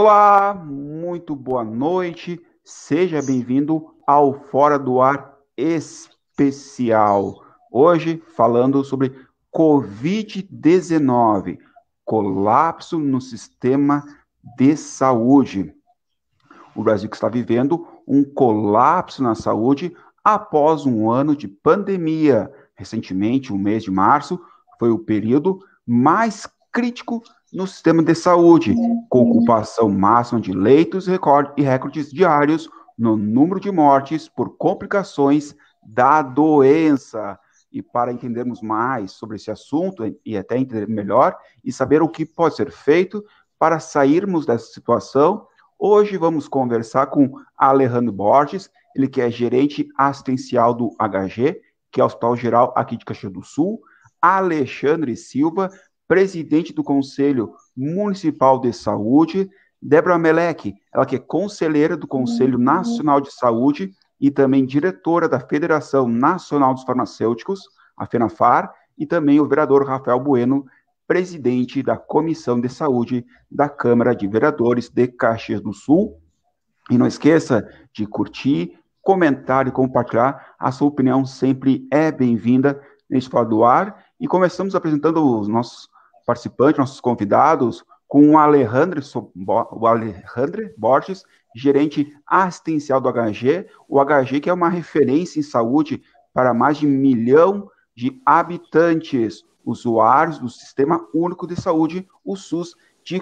Olá, muito boa noite. Seja bem-vindo ao Fora do Ar especial. Hoje falando sobre Covid-19, colapso no sistema de saúde. O Brasil que está vivendo um colapso na saúde após um ano de pandemia. Recentemente, o mês de março foi o período mais crítico no sistema de saúde, com ocupação máxima de leitos e recordes diários no número de mortes por complicações da doença. E para entendermos mais sobre esse assunto e até entender melhor e saber o que pode ser feito para sairmos dessa situação, hoje vamos conversar com Alejandro Borges, ele que é gerente assistencial do HG, que é o Hospital Geral aqui de Caxias do Sul, Alexandre Silva, presidente do Conselho Municipal de Saúde, Débora Melec, ela que é conselheira do Conselho Nacional de Saúde e também diretora da Federação Nacional dos Farmacêuticos, a FENAFAR, e também o vereador Rafael Bueno, presidente da Comissão de Saúde da Câmara de Vereadores de Caxias do Sul. E não esqueça de curtir, comentar e compartilhar. A sua opinião sempre é bem-vinda neste Fora do Ar. E começamos apresentando os nossos participantes, nossos convidados, com o Alejandro Borges, gerente assistencial do HG. O HG que é uma referência em saúde para mais de 1 milhão de habitantes, usuários do Sistema Único de Saúde, o SUS, de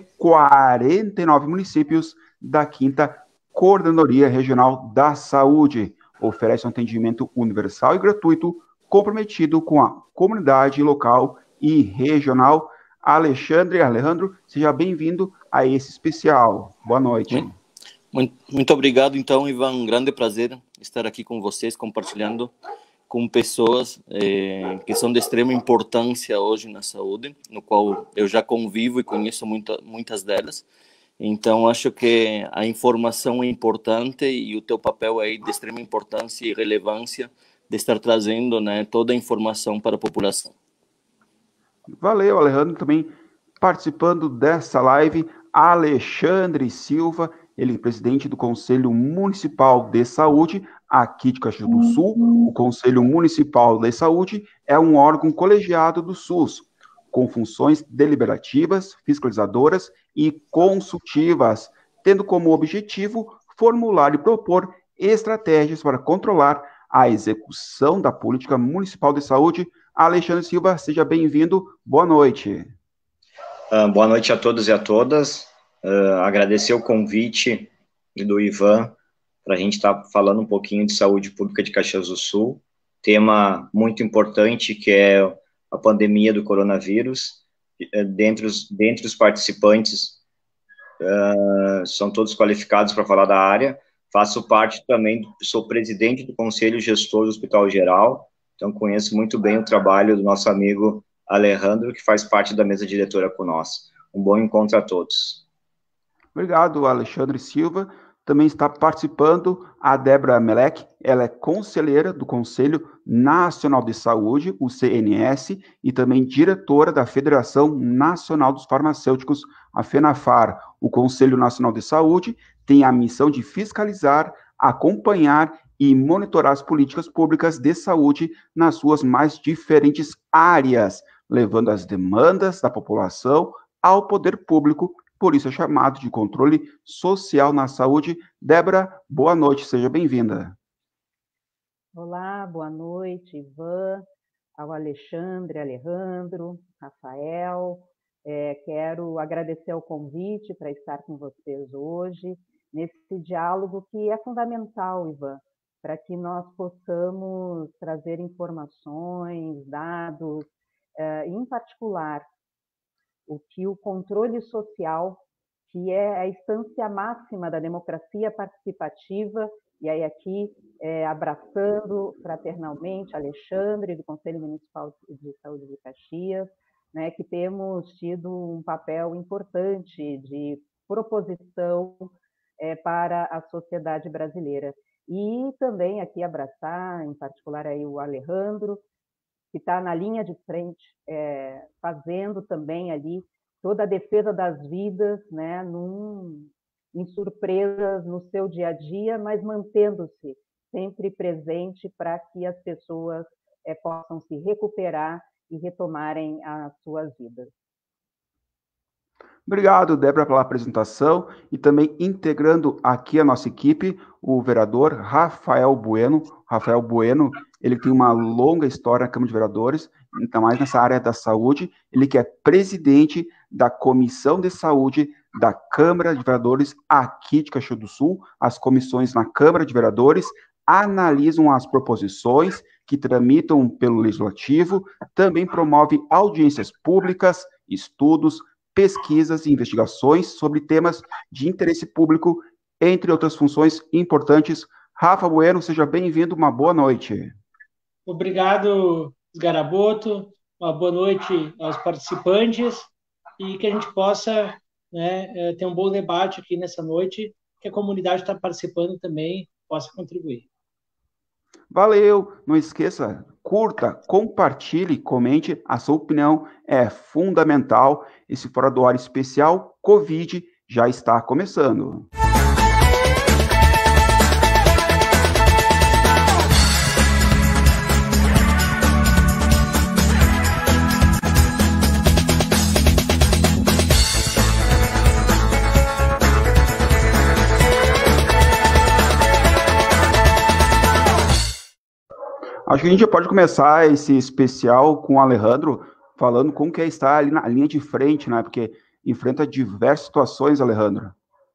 49 municípios da 5ª Coordenadoria Regional da Saúde. Oferece um atendimento universal e gratuito, comprometido com a comunidade local e regional. Alejandro, seja bem-vindo a esse especial. Boa noite. Muito obrigado, então, Ivan. Um grande prazer estar aqui com vocês, compartilhando com pessoas que são de extrema importância hoje na saúde, no qual eu já convivo e conheço muitas delas. Então, acho que a informação é importante e o teu papel é de extrema importância e relevância de estar trazendo, né, toda a informação para a população. Valeu, Alejandro, também participando dessa live, Alexandre Silva, ele é presidente do Conselho Municipal de Saúde, aqui de Caxias do Sul. O Conselho Municipal de Saúde é um órgão colegiado do SUS, com funções deliberativas, fiscalizadoras e consultivas, tendo como objetivo formular e propor estratégias para controlar a execução da política municipal de saúde. Alexandre Silva, seja bem-vindo. Boa noite. Boa noite a todos e a todas. Agradecer o convite do Ivan para a gente estar falando um pouquinho de saúde pública de Caxias do Sul. Tema muito importante que é a pandemia do coronavírus. Dentre os participantes, são todos qualificados para falar da área. Faço parte também, sou presidente do Conselho Gestor do Hospital Geral, então conheço muito bem o trabalho do nosso amigo Alejandro, que faz parte da mesa diretora com nós. Um bom encontro a todos. Obrigado, Alexandre Silva. Também está participando a Débora Melec, ela é conselheira do Conselho Nacional de Saúde, o CNS, e também diretora da Federação Nacional dos Farmacêuticos, a FENAFAR. O Conselho Nacional de Saúde tem a missão de fiscalizar, acompanhar e monitorar as políticas públicas de saúde nas suas mais diferentes áreas, levando as demandas da população ao poder público. Por isso é chamado de controle social na saúde. Débora, boa noite, seja bem-vinda. Olá, boa noite, Ivan, ao Alejandro, Rafael. Quero agradecer o convite para estar com vocês hoje, nesse diálogo que é fundamental, Ivan, para que nós possamos trazer informações, dados, em particular, o que o controle social, que é a instância máxima da democracia participativa, e aí aqui abraçando fraternalmente Alexandre, do Conselho Municipal de Saúde de Caxias, né, que temos tido um papel importante de proposição para a sociedade brasileira. E também aqui abraçar, em particular, aí o Alejandro, que está na linha de frente, fazendo também ali toda a defesa das vidas, né, num em surpresas no seu dia a dia, mas mantendo-se sempre presente para que as pessoas possam se recuperar e retomarem as suas vidas. Obrigado, Débora, pela apresentação e também integrando aqui a nossa equipe, o vereador Rafael Bueno. Rafael Bueno, ele tem uma longa história na Câmara de Vereadores, ainda mais nessa área da saúde. Ele que é presidente da Comissão de Saúde da Câmara de Vereadores aqui de Caxias do Sul. As comissões na Câmara de Vereadores analisam as proposições que tramitam pelo Legislativo, também promove audiências públicas, estudos, pesquisas e investigações sobre temas de interesse público, entre outras funções importantes. Rafa Bueno, seja bem-vindo, uma boa noite. Obrigado, Garaboto, uma boa noite aos participantes e que a gente possa, né, ter um bom debate aqui nessa noite, que a comunidade está participando também possa contribuir. Valeu, não esqueça, curta, compartilhe, comente, a sua opinião é fundamental. Esse Fora do Ar especial Covid já está começando. Acho que a gente já pode começar esse especial com o Alejandro, falando como que é estar ali na linha de frente, né? Porque enfrenta diversas situações, Alejandro.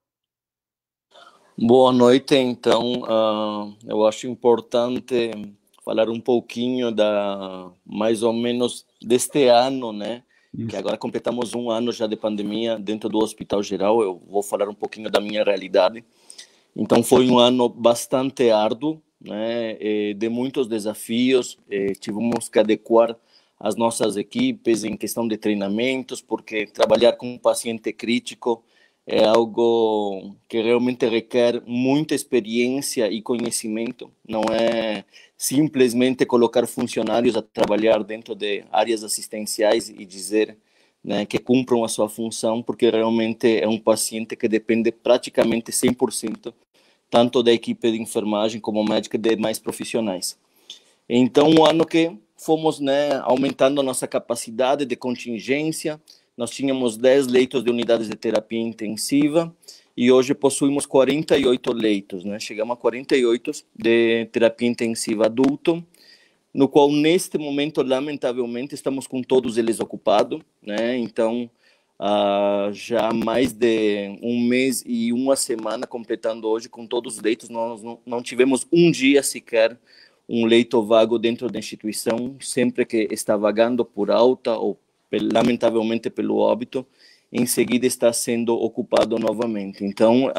Boa noite, então. Eu acho importante falar um pouquinho mais ou menos deste ano, né? Isso. Que agora completamos um ano já de pandemia dentro do Hospital Geral. Eu vou falar um pouquinho da minha realidade. Então, foi um ano bastante árduo, né, de muitos desafios. Tivemos que adequar as nossas equipes em questão de treinamentos, porque trabalhar com um paciente crítico é algo que realmente requer muita experiência e conhecimento. Não é simplesmente colocar funcionários a trabalhar dentro de áreas assistenciais e dizer, né, que cumpram a sua função, porque realmente é um paciente que depende praticamente 100% tanto da equipe de enfermagem como médica e demais profissionais. Então, um ano que fomos, né, aumentando a nossa capacidade de contingência, nós tínhamos 10 leitos de unidades de terapia intensiva e hoje possuímos 48 leitos, né? Chegamos a 48 de terapia intensiva adulto, no qual, neste momento, lamentavelmente, estamos com todos eles ocupados, né? Então, já há mais de um mês e uma semana, completando hoje, com todos os leitos, nós não tivemos um dia sequer um leito vago dentro da instituição. Sempre que está vagando por alta ou, lamentavelmente, pelo óbito, em seguida está sendo ocupado novamente. Então,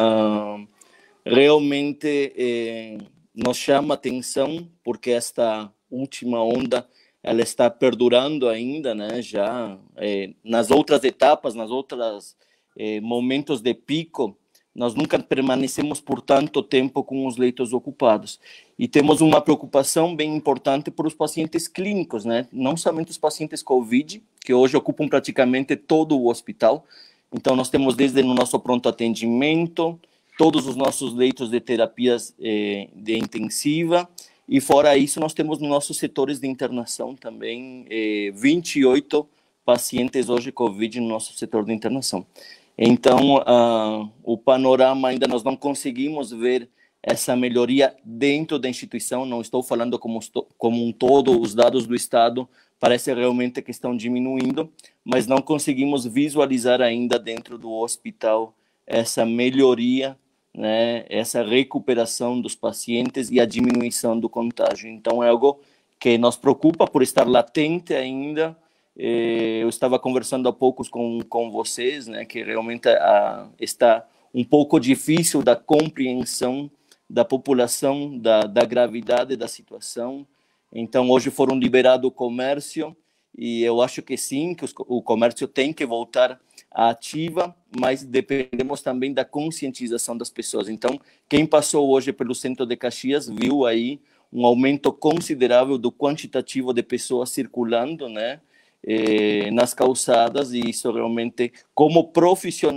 realmente nos chama atenção, porque esta última onda ela está perdurando ainda, né? Já nas outras etapas, nas outras momentos de pico, nós nunca permanecemos por tanto tempo com os leitos ocupados. E temos uma preocupação bem importante para os pacientes clínicos, né? Não somente os pacientes COVID, que hoje ocupam praticamente todo o hospital. Então, nós temos desde o nosso pronto atendimento, todos os nossos leitos de terapias de intensiva. E fora isso, nós temos nos nossos setores de internação também 28 pacientes hoje COVID no nosso setor de internação. Então, o panorama ainda nós não conseguimos ver essa melhoria dentro da instituição. Não estou falando como um todo, os dados do Estado parece realmente que estão diminuindo, mas não conseguimos visualizar ainda dentro do hospital essa melhoria, né, essa recuperação dos pacientes e a diminuição do contágio. Então, é algo que nos preocupa por estar latente ainda. Eu estava conversando há poucos com vocês, né, que realmente está um pouco difícil da compreensão da população, da gravidade da situação. Então, hoje foram liberado o comércio, e eu acho que sim, que o comércio tem que voltar à ativa, mas dependemos também da conscientização das pessoas. Então, quem passou hoje pelo centro de Caxias viu aí um aumento considerável do quantitativo de pessoas circulando, né, nas calçadas, e isso realmente, como profissional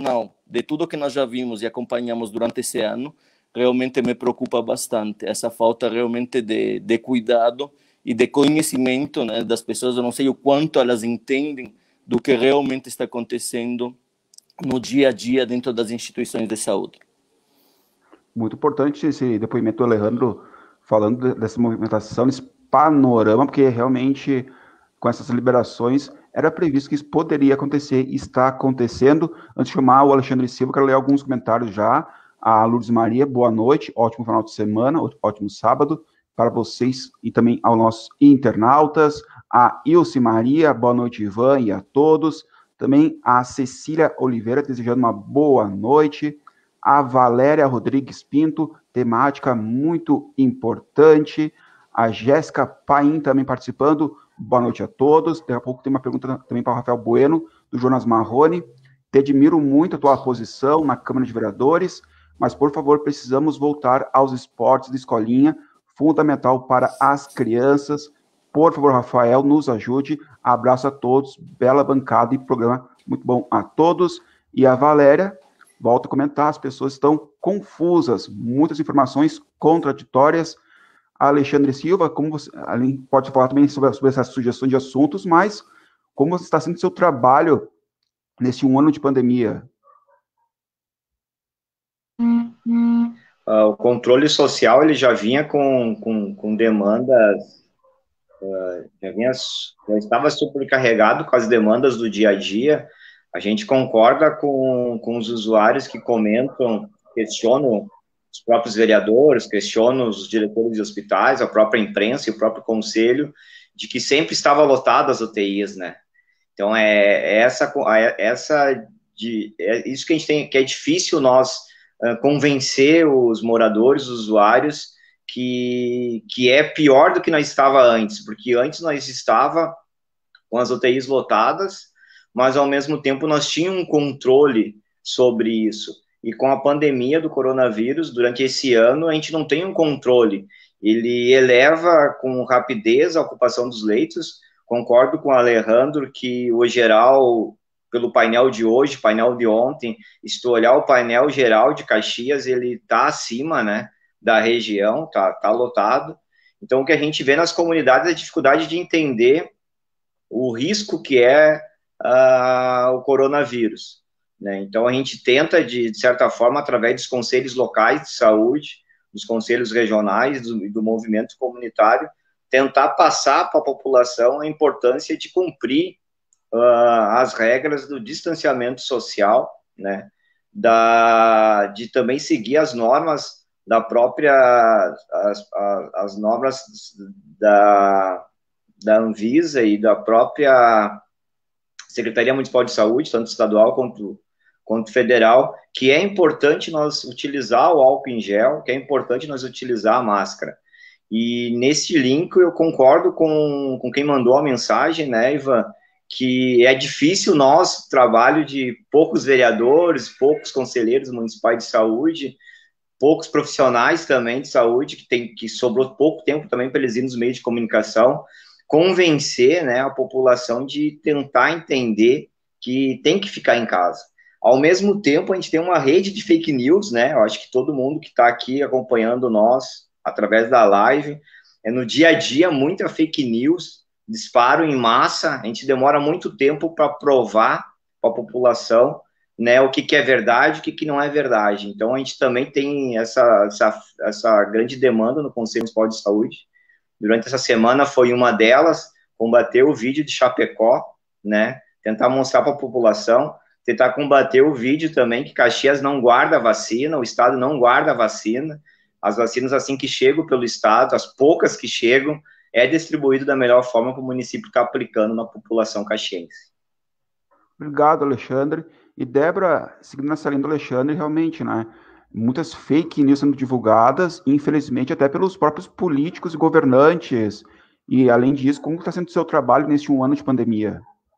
de tudo que nós já vimos e acompanhamos durante esse ano, realmente me preocupa bastante. Essa falta realmente de cuidado e de conhecimento, né, das pessoas. Eu não sei o quanto elas entendem do que realmente está acontecendo no dia a dia dentro das instituições de saúde. Muito importante esse depoimento do Alejandro falando dessa movimentação, desse panorama, porque realmente com essas liberações era previsto que isso poderia acontecer e está acontecendo. Antes de chamar o Alexandre Silva, quero ler alguns comentários já. A Lourdes Maria, boa noite, ótimo final de semana, ótimo sábado para vocês e também aos nossos internautas. A Ilse Maria, boa noite, Ivan, e a todos. Também a Cecília Oliveira, desejando uma boa noite. A Valéria Rodrigues Pinto, temática muito importante. A Jéssica Paim também participando. Boa noite a todos. Daqui a pouco tem uma pergunta também para o Rafael Bueno, do Jonas Marrone. Te admiro muito a tua posição na Câmara de Vereadores, mas, por favor, precisamos voltar aos esportes de escolinha, fundamental para as crianças. Por favor, Rafael, nos ajude. Abraço a todos, bela bancada e programa muito bom a todos. E a Valéria, volto a comentar, as pessoas estão confusas, muitas informações contraditórias. Alexandre Silva, como você pode falar também sobre essas sugestões de assuntos, mas como está sendo seu trabalho nesse 1 ano de pandemia? O controle social ele já vinha com demandas, já estava sobrecarregado com as demandas do dia a dia. A gente concorda com os usuários que comentam, questionam os próprios vereadores, questionam os diretores de hospitais, a própria imprensa e o próprio conselho, de que sempre estava lotado as UTIs, né? Então, é isso que a gente tem, que é difícil nós convencer os moradores, os usuários, que é pior do que nós estava antes, porque antes nós estava com as UTIs lotadas, mas ao mesmo tempo nós tínhamos um controle sobre isso. E com a pandemia do coronavírus, durante esse ano, a gente não tem um controle. Ele eleva com rapidez a ocupação dos leitos. Concordo com o Alejandro que o geral, pelo painel de hoje, painel de ontem, se tu olhar o painel geral de Caxias, ele está acima, né, da região, tá lotado. Então, o que a gente vê nas comunidades é a dificuldade de entender o risco que é o coronavírus, né? Então, a gente tenta, de certa forma, através dos conselhos locais de saúde, dos conselhos regionais, do movimento comunitário, tentar passar para a população a importância de cumprir as regras do distanciamento social, né? De também seguir as normas da própria, as normas da Anvisa e da própria Secretaria Municipal de Saúde, tanto estadual quanto federal, que é importante nós utilizar o álcool em gel, que é importante nós utilizar a máscara. E nesse link eu concordo com quem mandou a mensagem, né, Ivan, que é difícil nós, trabalho de poucos vereadores, poucos conselheiros municipais de saúde, poucos profissionais também de saúde, que sobrou pouco tempo também para eles irem nos meios de comunicação, convencer, né, a população de tentar entender que tem que ficar em casa. Ao mesmo tempo, a gente tem uma rede de fake news, né? Eu acho que todo mundo que está aqui acompanhando nós, através da live, no dia a dia, muita fake news, disparo em massa, a gente demora muito tempo para provar para a população, né, o que é verdade, o que não é verdade. Então, a gente também tem essa grande demanda no Conselho Municipal de Saúde. Durante essa semana foi uma delas, combater o vídeo de Chapecó, né, tentar mostrar para a população, tentar combater o vídeo também que Caxias não guarda vacina, o Estado não guarda vacina, as vacinas assim que chegam pelo Estado, as poucas que chegam, é distribuído da melhor forma que o município está aplicando na população caxiense. Obrigado, Alexandre. E Débora, seguindo nessa linha do Alexandre, realmente, né, muitas fake news sendo divulgadas, infelizmente, até pelos próprios políticos e governantes. E, além disso, como está sendo o seu trabalho neste 1 ano de pandemia?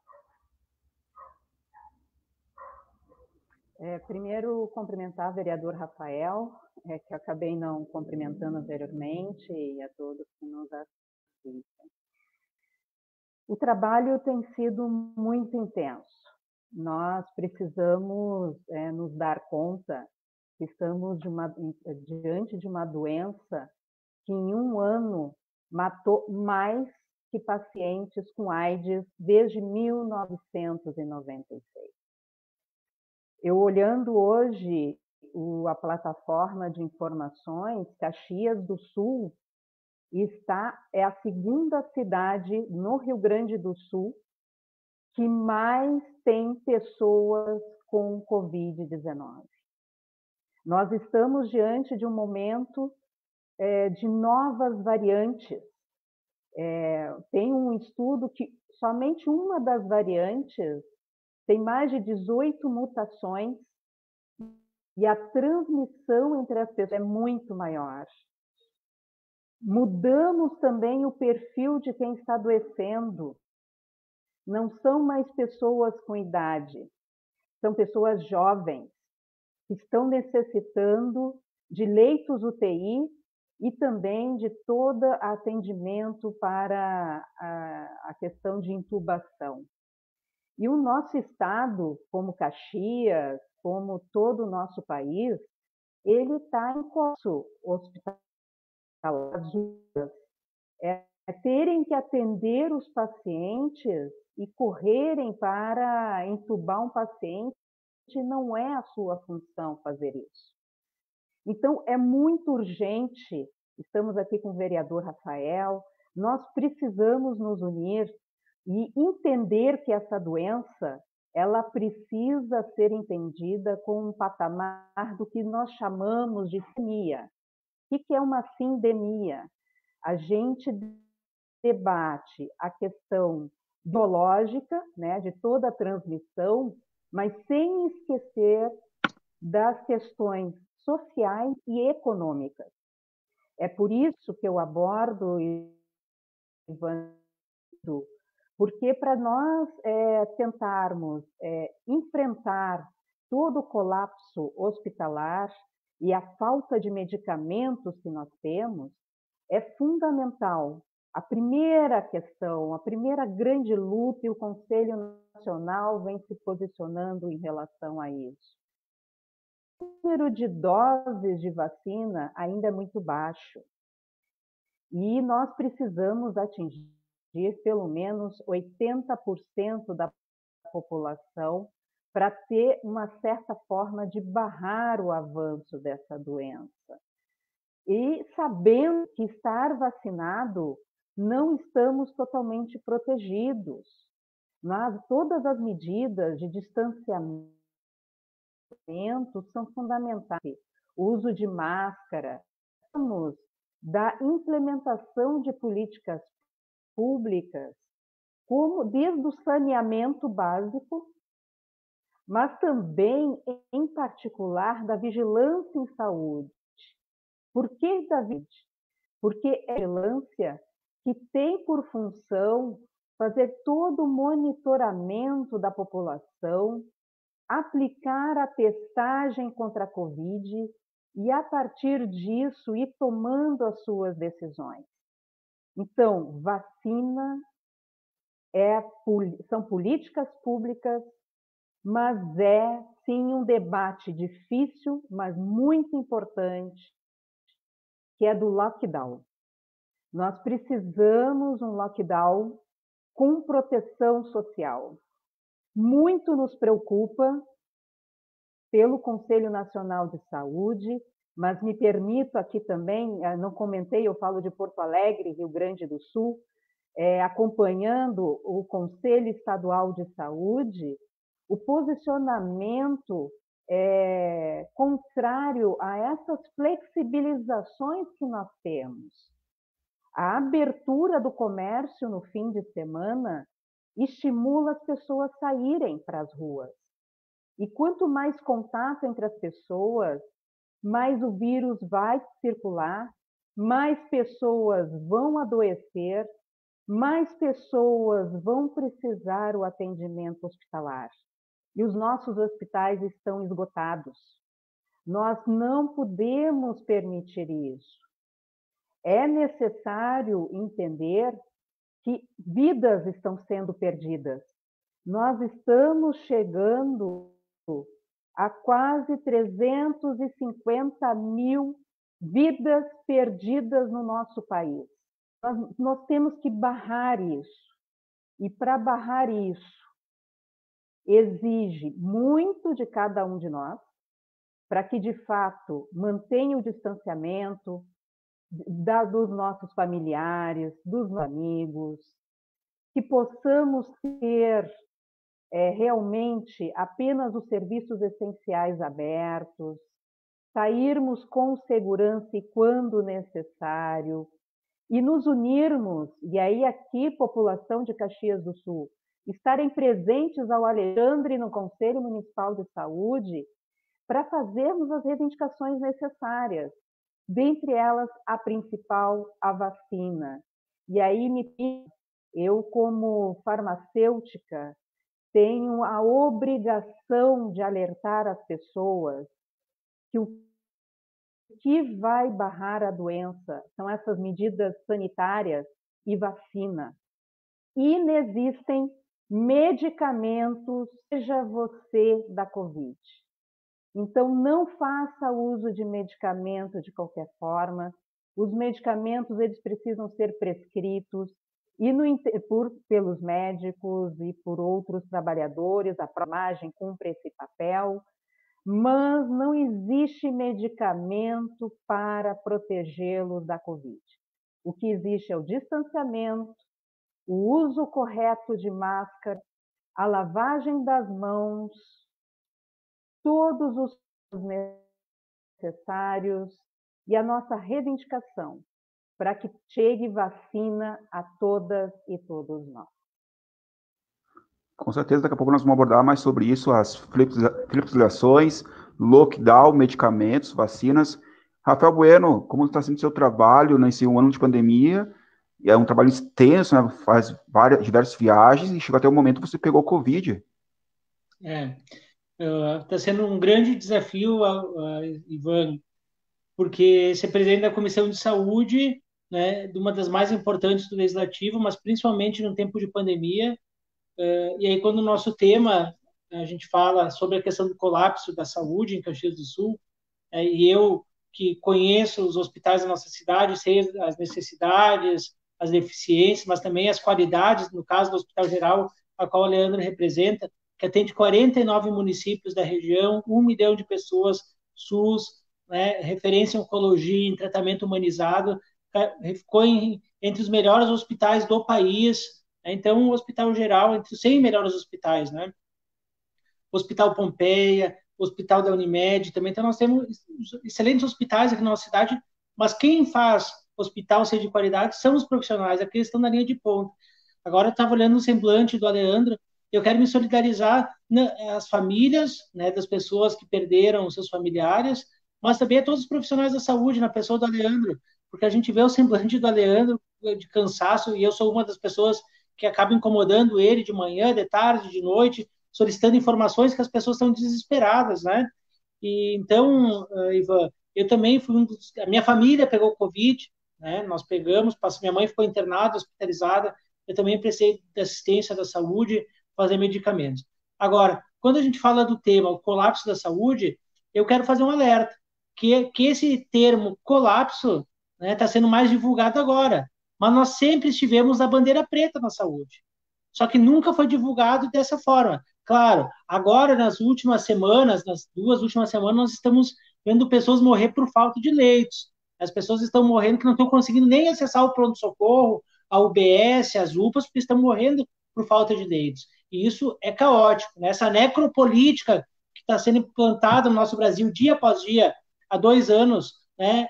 Primeiro, cumprimentar o vereador Rafael, que acabei não cumprimentando anteriormente, e a todos que nos assistem. O trabalho tem sido muito intenso. nós precisamos nos dar conta que estamos diante de uma doença que em um ano matou mais que pacientes com AIDS desde 1996. Eu olhando hoje a plataforma de informações, Caxias do Sul é a segunda cidade no Rio Grande do Sul que mais tem pessoas com Covid-19. Nós estamos diante de um momento de novas variantes. Tem um estudo que somente uma das variantes tem mais de 18 mutações e a transmissão entre as pessoas é muito maior. Mudamos também o perfil de quem está adoecendo. Não são mais pessoas com idade, são pessoas jovens que estão necessitando de leitos UTI e também de todo atendimento para a questão de intubação. E o nosso estado, como Caxias, como todo o nosso país, ele está em curso hospitalar, terem que atender os pacientes e correrem para entubar um paciente, não é a sua função fazer isso. Então, é muito urgente, estamos aqui com o vereador Rafael, nós precisamos nos unir e entender que essa doença, ela precisa ser entendida com um patamar do que nós chamamos de sindemia. O que é uma sindemia? A gente debate a questão biológica, né, de toda a transmissão, mas sem esquecer das questões sociais e econômicas. É por isso que eu abordo, porque para nós tentarmos enfrentar todo o colapso hospitalar e a falta de medicamentos que nós temos, é fundamental. A primeira questão, a primeira grande luta, e o Conselho Nacional vem se posicionando em relação a isso. O número de doses de vacina ainda é muito baixo. E nós precisamos atingir pelo menos 80% da população para ter uma certa forma de barrar o avanço dessa doença. E sabendo que estar vacinado, não estamos totalmente protegidos. Mas todas as medidas de distanciamento são fundamentais. O uso de máscara, da implementação de políticas públicas, como desde o saneamento básico, mas também, em particular, da vigilância em saúde. Por que, David? Porque é a vigilância que tem por função fazer todo o monitoramento da população, aplicar a testagem contra a Covid e, a partir disso, ir tomando as suas decisões. Então, vacina são políticas públicas, mas sim, um debate difícil, mas muito importante, que é do lockdown. Nós precisamos um lockdown com proteção social. Muito nos preocupa pelo Conselho Nacional de Saúde, mas me permito aqui também, não comentei, eu falo de Porto Alegre, Rio Grande do Sul, acompanhando o Conselho Estadual de Saúde, o posicionamento contrário a essas flexibilizações que nós temos. A abertura do comércio no fim de semana estimula as pessoas a saírem para as ruas. E quanto mais contato entre as pessoas, mais o vírus vai circular, mais pessoas vão adoecer, mais pessoas vão precisar o atendimento hospitalar. E os nossos hospitais estão esgotados. Nós não podemos permitir isso. É necessário entender que vidas estão sendo perdidas. Nós estamos chegando a quase 350 mil vidas perdidas no nosso país. Nós temos que barrar isso. E para barrar isso, exige muito de cada um de nós, para que, de fato, mantenha o distanciamento dos nossos familiares, dos amigos, que possamos ter realmente apenas os serviços essenciais abertos, sairmos com segurança e quando necessário, e nos unirmos, e aí aqui, população de Caxias do Sul, estarem presentes ao Alexandre no Conselho Municipal de Saúde para fazermos as reivindicações necessárias, dentre elas a principal, a vacina. E aí, eu como farmacêutica, tenho a obrigação de alertar as pessoas que o que vai barrar a doença são essas medidas sanitárias e vacina. Inexistem medicamentos, seja você da Covid. Então, não faça uso de medicamento de qualquer forma. Os medicamentos, eles precisam ser prescritos e pelos médicos e por outros trabalhadores. A enfermagem cumpre esse papel, mas não existe medicamento para protegê-los da Covid. O que existe é o distanciamento, o uso correto de máscara, a lavagem das mãos, todos os necessários e a nossa reivindicação para que chegue vacina a todas e todos nós. Com certeza, daqui a pouco nós vamos abordar mais sobre isso, as flexibilizações, lockdown, medicamentos, vacinas. Rafael Bueno, como está sendo o seu trabalho nesse um ano de pandemia? É um trabalho extenso, né? Faz diversas viagens e chegou até o momento que você pegou Covid. Está sendo um grande desafio, Ivan, porque ser presidente da Comissão de Saúde, né, de uma das mais importantes do Legislativo, mas principalmente no tempo de pandemia. E aí, quando o nosso tema, a gente fala sobre a questão do colapso da saúde em Caxias do Sul, e eu que conheço os hospitais da nossa cidade, sei as necessidades, as deficiências, mas também as qualidades, no caso do Hospital Geral, a qual o Leandro representa, que atende 49 municípios da região, 1 milhão de pessoas, SUS, né, referência em oncologia, em tratamento humanizado, ficou entre os melhores hospitais do país. Então, o Hospital Geral, entre os 100 melhores hospitais, né? Hospital Pompeia, Hospital da Unimed também. Então, nós temos excelentes hospitais aqui na nossa cidade, mas quem faz hospital ser de qualidade são os profissionais, aqueles que estão na linha de ponta. Agora, eu estava olhando o semblante do Aleandro, eu quero me solidarizar às famílias, né, das pessoas que perderam seus familiares, mas também a todos os profissionais da saúde, na pessoa do Aleandro, porque a gente vê o semblante do Aleandro de cansaço, e eu sou uma das pessoas que acaba incomodando ele de manhã, de tarde, de noite, solicitando informações que as pessoas estão desesperadas, né? E então, Ivan, eu também fui a minha família pegou Covid, né? Nós pegamos, minha mãe ficou internada, hospitalizada, eu também precisei de assistência da saúde, fazer medicamentos. Agora, quando a gente fala do tema, o colapso da saúde, eu quero fazer um alerta, que esse termo colapso está sendo mais divulgado agora, mas nós sempre estivemos na bandeira preta na saúde, só que nunca foi divulgado dessa forma. Claro, agora, nas 2 últimas semanas, nós estamos vendo pessoas morrer por falta de leitos. As pessoas estão morrendo que não estão conseguindo nem acessar o pronto-socorro, a UBS, as UPAs, porque estão morrendo por falta de leitos. E isso é caótico, né? Essa necropolítica que está sendo implantada no nosso Brasil dia após dia, há 2 anos, né,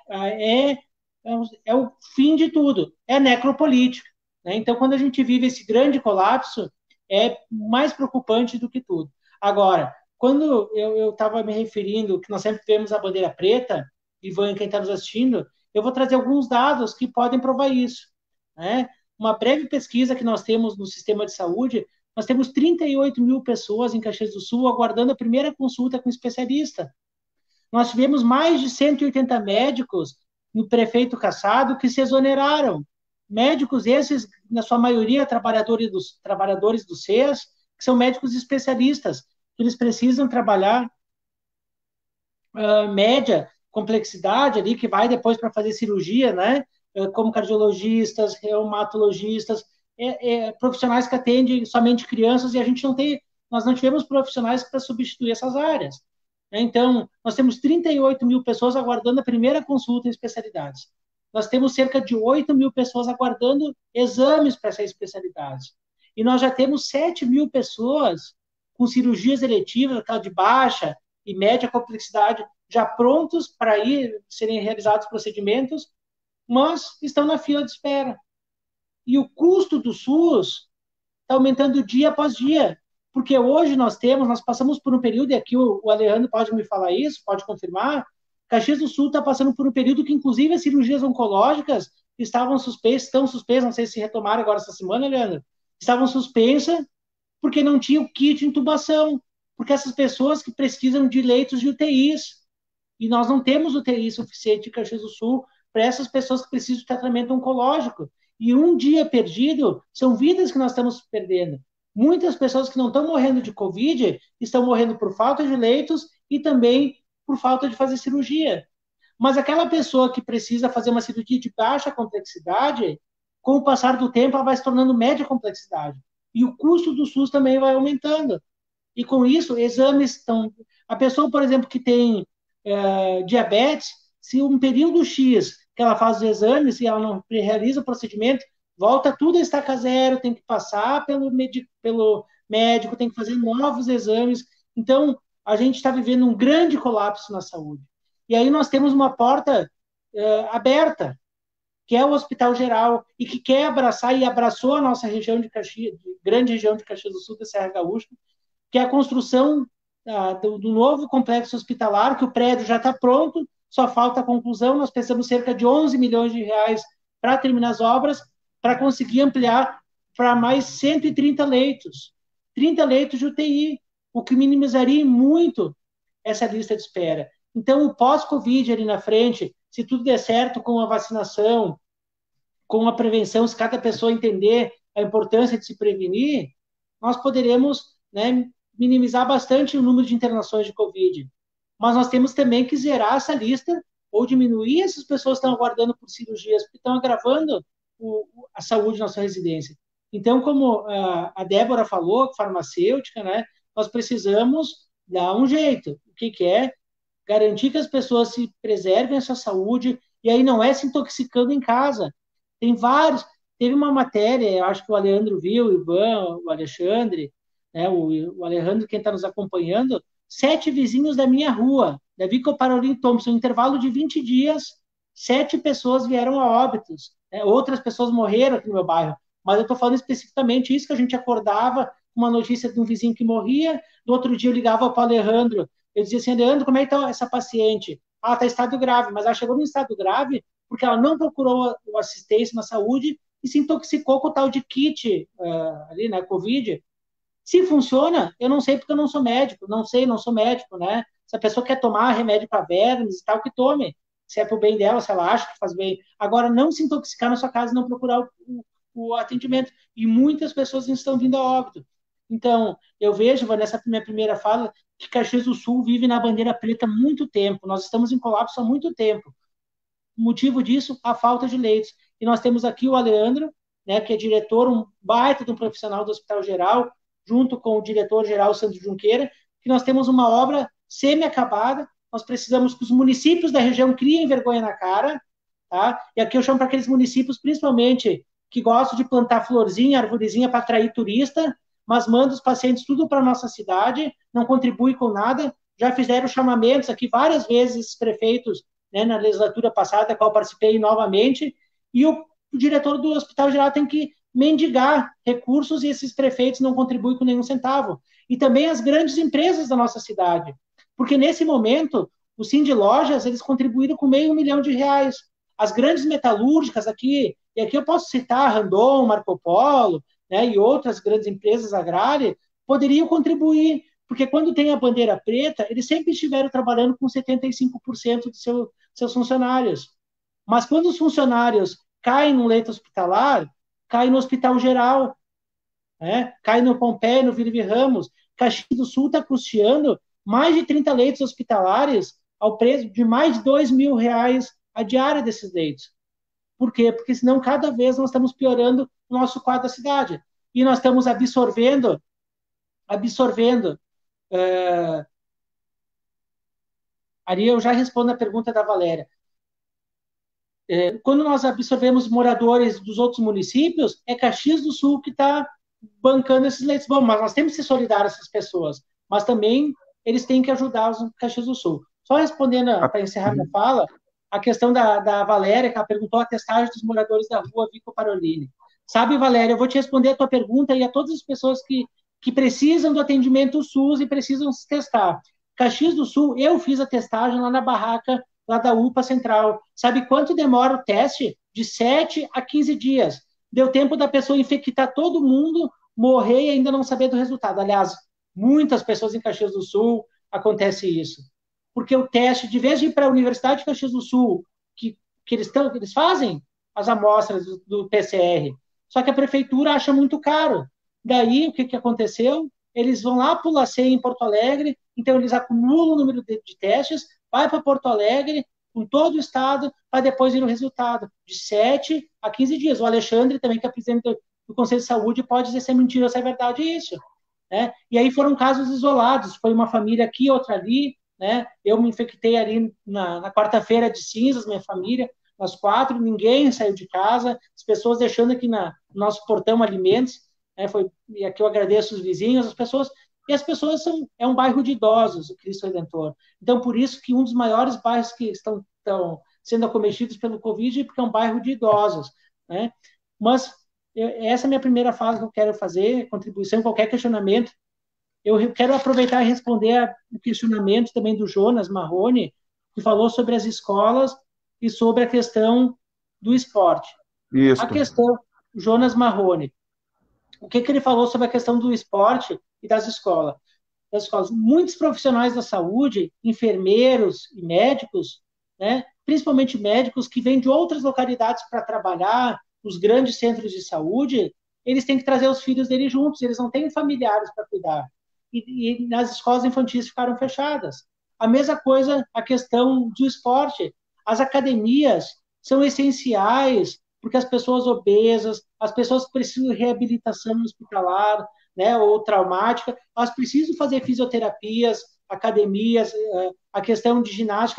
é o fim de tudo, é a necropolítica. Né? Então, quando a gente vive esse grande colapso, é mais preocupante do que tudo. Agora, quando eu estava me referindo que nós sempre vemos a bandeira preta, Ivan, quem está nos assistindo, eu vou trazer alguns dados que podem provar isso. Né? Uma breve pesquisa que nós temos no sistema de saúde, nós temos 38 mil pessoas em Caxias do Sul aguardando a primeira consulta com especialista. Nós tivemos mais de 180 médicos no prefeito Cassado que se exoneraram. Médicos esses, na sua maioria, trabalhadores do CES, que são médicos especialistas, que eles precisam trabalhar média complexidade ali, que vai depois para fazer cirurgia, né? Como cardiologistas, reumatologistas, profissionais que atendem somente crianças, e nós não tivemos profissionais para substituir essas áreas. Então, nós temos 38 mil pessoas aguardando a primeira consulta em especialidades. Nós temos cerca de 8 mil pessoas aguardando exames para essas especialidades. E nós já temos 7 mil pessoas com cirurgias eletivas, de baixa e média complexidade, já prontos para serem realizados procedimentos, mas estão na fila de espera. E o custo do SUS está aumentando dia após dia, porque hoje nós passamos por um período, e aqui o Alejandro pode me falar isso, pode confirmar, Caxias do Sul está passando por um período que, inclusive, as cirurgias oncológicas estão suspensas, não sei se retomaram agora essa semana, Leandro, estavam suspensas porque não tinha o kit de intubação, porque essas pessoas que precisam de leitos de UTIs, e nós não temos UTI suficiente em Caxias do Sul para essas pessoas que precisam de tratamento oncológico. E um dia perdido são vidas que nós estamos perdendo. Muitas pessoas que não estão morrendo de Covid estão morrendo por falta de leitos e também por falta de fazer cirurgia. Mas aquela pessoa que precisa fazer uma cirurgia de baixa complexidade, com o passar do tempo, ela vai se tornando média complexidade. E o custo do SUS também vai aumentando. E com isso, exames estão... A pessoa, por exemplo, que tem diabetes, se um período X que ela faz os exames e ela não realiza o procedimento, volta tudo a estaca zero, tem que passar pelo médico, tem que fazer novos exames. Então, a gente está vivendo um grande colapso na saúde. E aí nós temos uma porta aberta, que é o Hospital Geral, e que quer abraçar, e abraçou a nossa região de Caxias, grande região de Caxias do Sul, da Serra Gaúcha, que é a construção do novo complexo hospitalar, que o prédio já está pronto, só falta a conclusão. Nós precisamos cerca de 11 milhões de reais para terminar as obras, para conseguir ampliar para mais 130 leitos, 30 leitos de UTI, o que minimizaria muito essa lista de espera. Então, o pós-Covid ali na frente, se tudo der certo com a vacinação, com a prevenção, se cada pessoa entender a importância de se prevenir, nós poderemos, né, minimizar bastante o número de internações de Covid. Mas nós temos também que zerar essa lista ou diminuir essas pessoas que estão aguardando por cirurgias, porque estão agravando a saúde da nossa residência. Então, como a Débora falou, farmacêutica, né, nós precisamos dar um jeito. O que é? Garantir que as pessoas se preservem a sua saúde, e aí não é se intoxicando em casa. Tem vários... Teve uma matéria, eu acho que o Alejandro viu, o Ivan, o Alexandre, né, o Alejandro, quem está nos acompanhando, 7 vizinhos da minha rua, da Vico Parolin Thompson, no intervalo de 20 dias, 7 pessoas vieram a óbitos, né, outras pessoas morreram aqui no meu bairro, mas eu estou falando especificamente isso, que a gente acordava com uma notícia de um vizinho que morria, no outro dia eu ligava para o Alejandro, eu dizia assim, Alejandro, como é que está essa paciente? Ah, está em estado grave, mas ela chegou no estado grave porque ela não procurou assistência na saúde e se intoxicou com o tal de kit ali, né, Covid. Se funciona, eu não sei porque eu não sou médico, não sou médico, né? Se a pessoa quer tomar remédio para vermes e tal, que tome. Se é para o bem dela, se ela acha que faz bem. Agora, não se intoxicar na sua casa e não procurar o atendimento. E muitas pessoas estão vindo a óbito. Então, eu vejo, nessa minha primeira fala, que Caxias do Sul vive na bandeira preta há muito tempo. Nós estamos em colapso há muito tempo. O motivo disso, a falta de leitos. E nós temos aqui o Alejandro, né, que é diretor, um baita de um profissional do Hospital Geral, junto com o diretor-geral Sandro Junqueira, que nós temos uma obra semi-acabada, nós precisamos que os municípios da região criem vergonha na cara, tá? E aqui eu chamo para aqueles municípios, principalmente, que gostam de plantar florzinha, arvorezinha para atrair turista, mas mandam os pacientes tudo para a nossa cidade, não contribui com nada, já fizeram chamamentos aqui várias vezes, esses prefeitos, né, na legislatura passada, a qual participei novamente, e o diretor do Hospital Geral tem que mendigar recursos e esses prefeitos não contribuem com nenhum centavo. E também as grandes empresas da nossa cidade. Porque nesse momento, os Cindy Lojas, eles contribuíram com R$500 mil. As grandes metalúrgicas aqui, e aqui eu posso citar Randon, Marco Polo, né, e outras grandes empresas agrárias, poderiam contribuir, porque quando tem a bandeira preta, eles sempre estiveram trabalhando com 75% de seus funcionários. Mas quando os funcionários caem no leito hospitalar, cai no Hospital Geral. né? Cai no Pompeia, no Vila Ramos. Caxias do Sul está custeando mais de 30 leitos hospitalares ao preço de mais de R$ 2.000 a diária desses leitos. Por quê? Porque senão cada vez nós estamos piorando o nosso quadro da cidade. E nós estamos absorvendo ali eu já respondo a pergunta da Valéria. Quando nós absorvemos moradores dos outros municípios, é Caxias do Sul que está bancando esses leitos. Bom, mas nós temos que ser solidários a essas pessoas, mas também eles têm que ajudar os Caxias do Sul. Só respondendo, para encerrar minha fala, a questão da Valéria, que ela perguntou a testagem dos moradores da rua Vico Paroline. Sabe, Valéria, eu vou te responder a tua pergunta e a todas as pessoas que precisam do atendimento SUS e precisam se testar. Caxias do Sul, eu fiz a testagem lá na barraca, lá da UPA Central. Sabe quanto demora o teste? De 7 a 15 dias. Deu tempo da pessoa infectar todo mundo, morrer e ainda não saber do resultado. Aliás, muitas pessoas em Caxias do Sul acontece isso. Porque o teste, de vez de ir para a Universidade de Caxias do Sul, que eles fazem as amostras do PCR, só que a prefeitura acha muito caro. Daí, o que aconteceu? Eles vão lá para o LACEN em Porto Alegre, então eles acumulam o número de testes, vai para Porto Alegre, com todo o estado, para depois vir o resultado, de 7 a 15 dias. O Alexandre, também, que é presidente do Conselho de Saúde, pode dizer se é mentira ou se é verdade isso. Né? E aí foram casos isolados, foi uma família aqui, outra ali, né? Eu me infectei ali na quarta-feira de cinzas, minha família, nós 4, ninguém saiu de casa, as pessoas deixando aqui no nosso portão alimentos, né? E aqui eu agradeço os vizinhos, as pessoas é um bairro de idosos, o Cristo Redentor. Então, por isso que um dos maiores bairros que estão sendo acometidos pelo Covid, porque é um bairro de idosos, né? Mas essa é a minha primeira fala que eu quero fazer, contribuição, qualquer questionamento. Eu quero aproveitar e responder o questionamento também do Jonas Marrone, que falou sobre as escolas e sobre a questão do esporte. Isso. A questão, Jonas Marrone, o que ele falou sobre a questão do esporte e das escolas? Muitos profissionais da saúde, enfermeiros e médicos, né, principalmente médicos que vêm de outras localidades para trabalhar nos grandes centros de saúde, eles têm que trazer os filhos deles juntos, eles não têm familiares para cuidar. E as escolas infantis ficaram fechadas. A mesma coisa a questão do esporte. As academias são essenciais porque as pessoas obesas, as pessoas que precisam de reabilitação hospitalar, né, ou traumática, elas precisam fazer fisioterapias, academias, a questão de ginástica,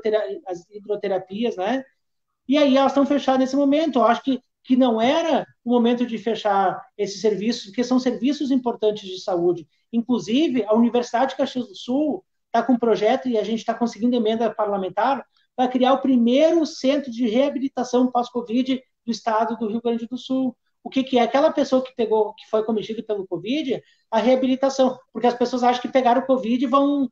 as hidroterapias, né? E aí elas estão fechadas nesse momento. Eu acho que não era o momento de fechar esses serviços, porque são serviços importantes de saúde. Inclusive, a Universidade de Caxias do Sul está com um projeto, e a gente está conseguindo emenda parlamentar, para criar o primeiro centro de reabilitação pós-Covid do estado do Rio Grande do Sul. O que é? Aquela pessoa que foi cometida pelo Covid, a reabilitação. Porque as pessoas acham que pegaram o Covid e vão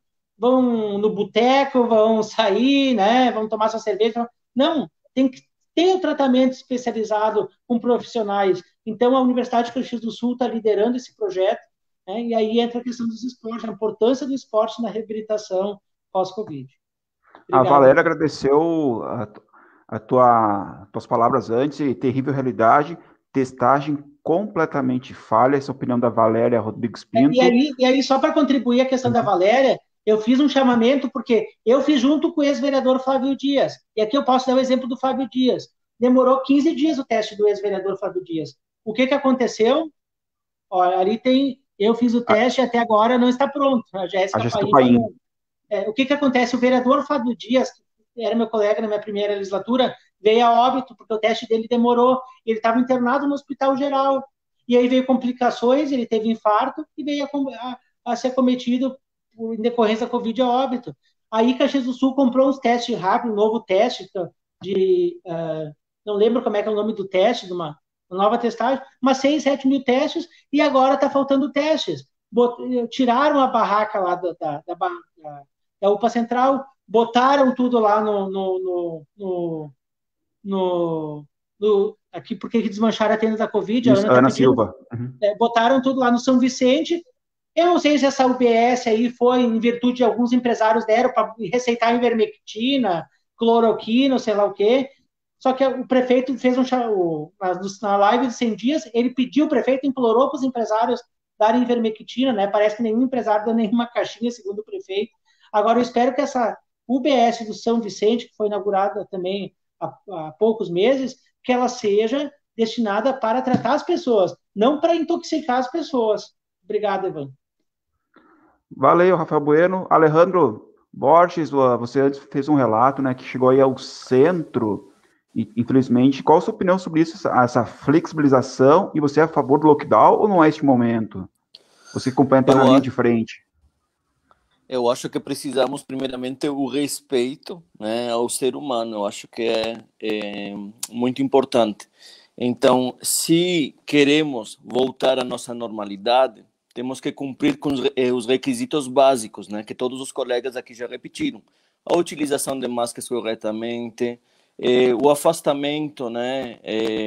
no boteco, vão sair, né? Vão tomar sua cerveja. Não, tem um tratamento especializado com profissionais. Então, a Universidade de Caxias do Sul está liderando esse projeto, né? E aí entra a questão dos esportes, a importância do esporte na reabilitação pós-Covid. A Valéria agradeceu as tuas palavras antes, e terrível realidade, testagem completamente falha, essa é a opinião da Valéria Rodrigues Pinto. E aí só para contribuir a questão da Valéria, eu fiz um chamamento, porque eu fiz junto com o ex-vereador Flávio Dias, e aqui eu posso dar o exemplo do Flávio Dias. Demorou 15 dias o teste do ex-vereador Flávio Dias. O que aconteceu? Olha, ali eu fiz o teste e até agora não está pronto. A Jéssica Paim. O que acontece? O vereador Flávio Dias, que era meu colega na minha primeira legislatura, veio a óbito, porque o teste dele demorou. Ele estava internado no hospital geral. E aí veio complicações, ele teve infarto e veio a ser cometido em decorrência da Covid a óbito. Aí Caxias do Sul comprou uns testes rápidos, um novo teste não lembro como é que é o nome do teste, de uma nova testagem, mas 6, 7 mil testes, e agora está faltando testes. Tiraram a barraca lá da UPA Central, botaram tudo lá aqui, porque desmancharam a tenda da Covid. Isso, Ana Silva. Botaram tudo lá no São Vicente. Eu não sei se essa UBS aí foi em virtude de alguns empresários deram para receitar ivermectina, cloroquina, sei lá o quê. Só que o prefeito fez na live de 100 dias, ele pediu, o prefeito implorou para os empresários darem ivermectina, né? Parece que nenhum empresário deu nenhuma caixinha, segundo o prefeito. Agora, eu espero que essa UBS do São Vicente, que foi inaugurada também há poucos meses, que ela seja destinada para tratar as pessoas, não para intoxicar as pessoas. Obrigado, Ivan. Valeu, Rafael Bueno. Alejandro Borges, você antes fez um relato, né, que chegou aí ao centro, e, infelizmente. Qual a sua opinião sobre isso, essa flexibilização, e você é a favor do lockdown ou não é este momento? Você acompanha até na linha de frente. Eu acho que precisamos, primeiramente, o respeito, né, ao ser humano. Eu acho que é muito importante. Então, se queremos voltar à nossa normalidade, temos que cumprir com os requisitos básicos, né, que todos os colegas aqui já repetiram. A utilização de máscaras corretamente, o afastamento, né,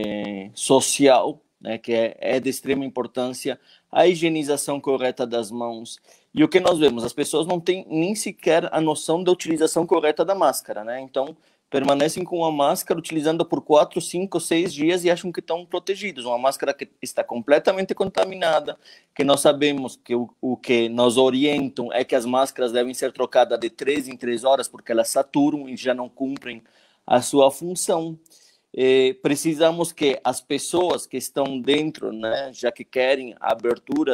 social, né, que é de extrema importância, a higienização correta das mãos. E o que nós vemos? As pessoas não têm nem sequer a noção da utilização correta da máscara, né? Então, permanecem com a máscara utilizando por 4, 5, 6 dias e acham que estão protegidos. Uma máscara que está completamente contaminada, que nós sabemos que o que nos orientam é que as máscaras devem ser trocadas de 3 em 3 horas, porque elas saturam e já não cumprem a sua função. Precisamos que as pessoas que estão dentro, né, já que querem a abertura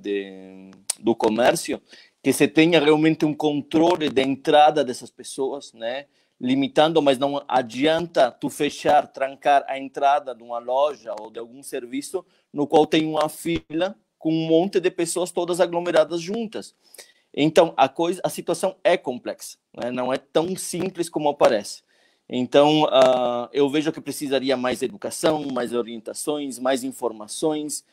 do comércio, que se tenha realmente um controle da entrada dessas pessoas, né, limitando, mas não adianta tu fechar, trancar a entrada de uma loja ou de algum serviço no qual tem uma fila com um monte de pessoas todas aglomeradas juntas. Então, a situação é complexa, né, não é tão simples como parece. Então, eu vejo que precisaria mais educação, mais orientações, mais informações.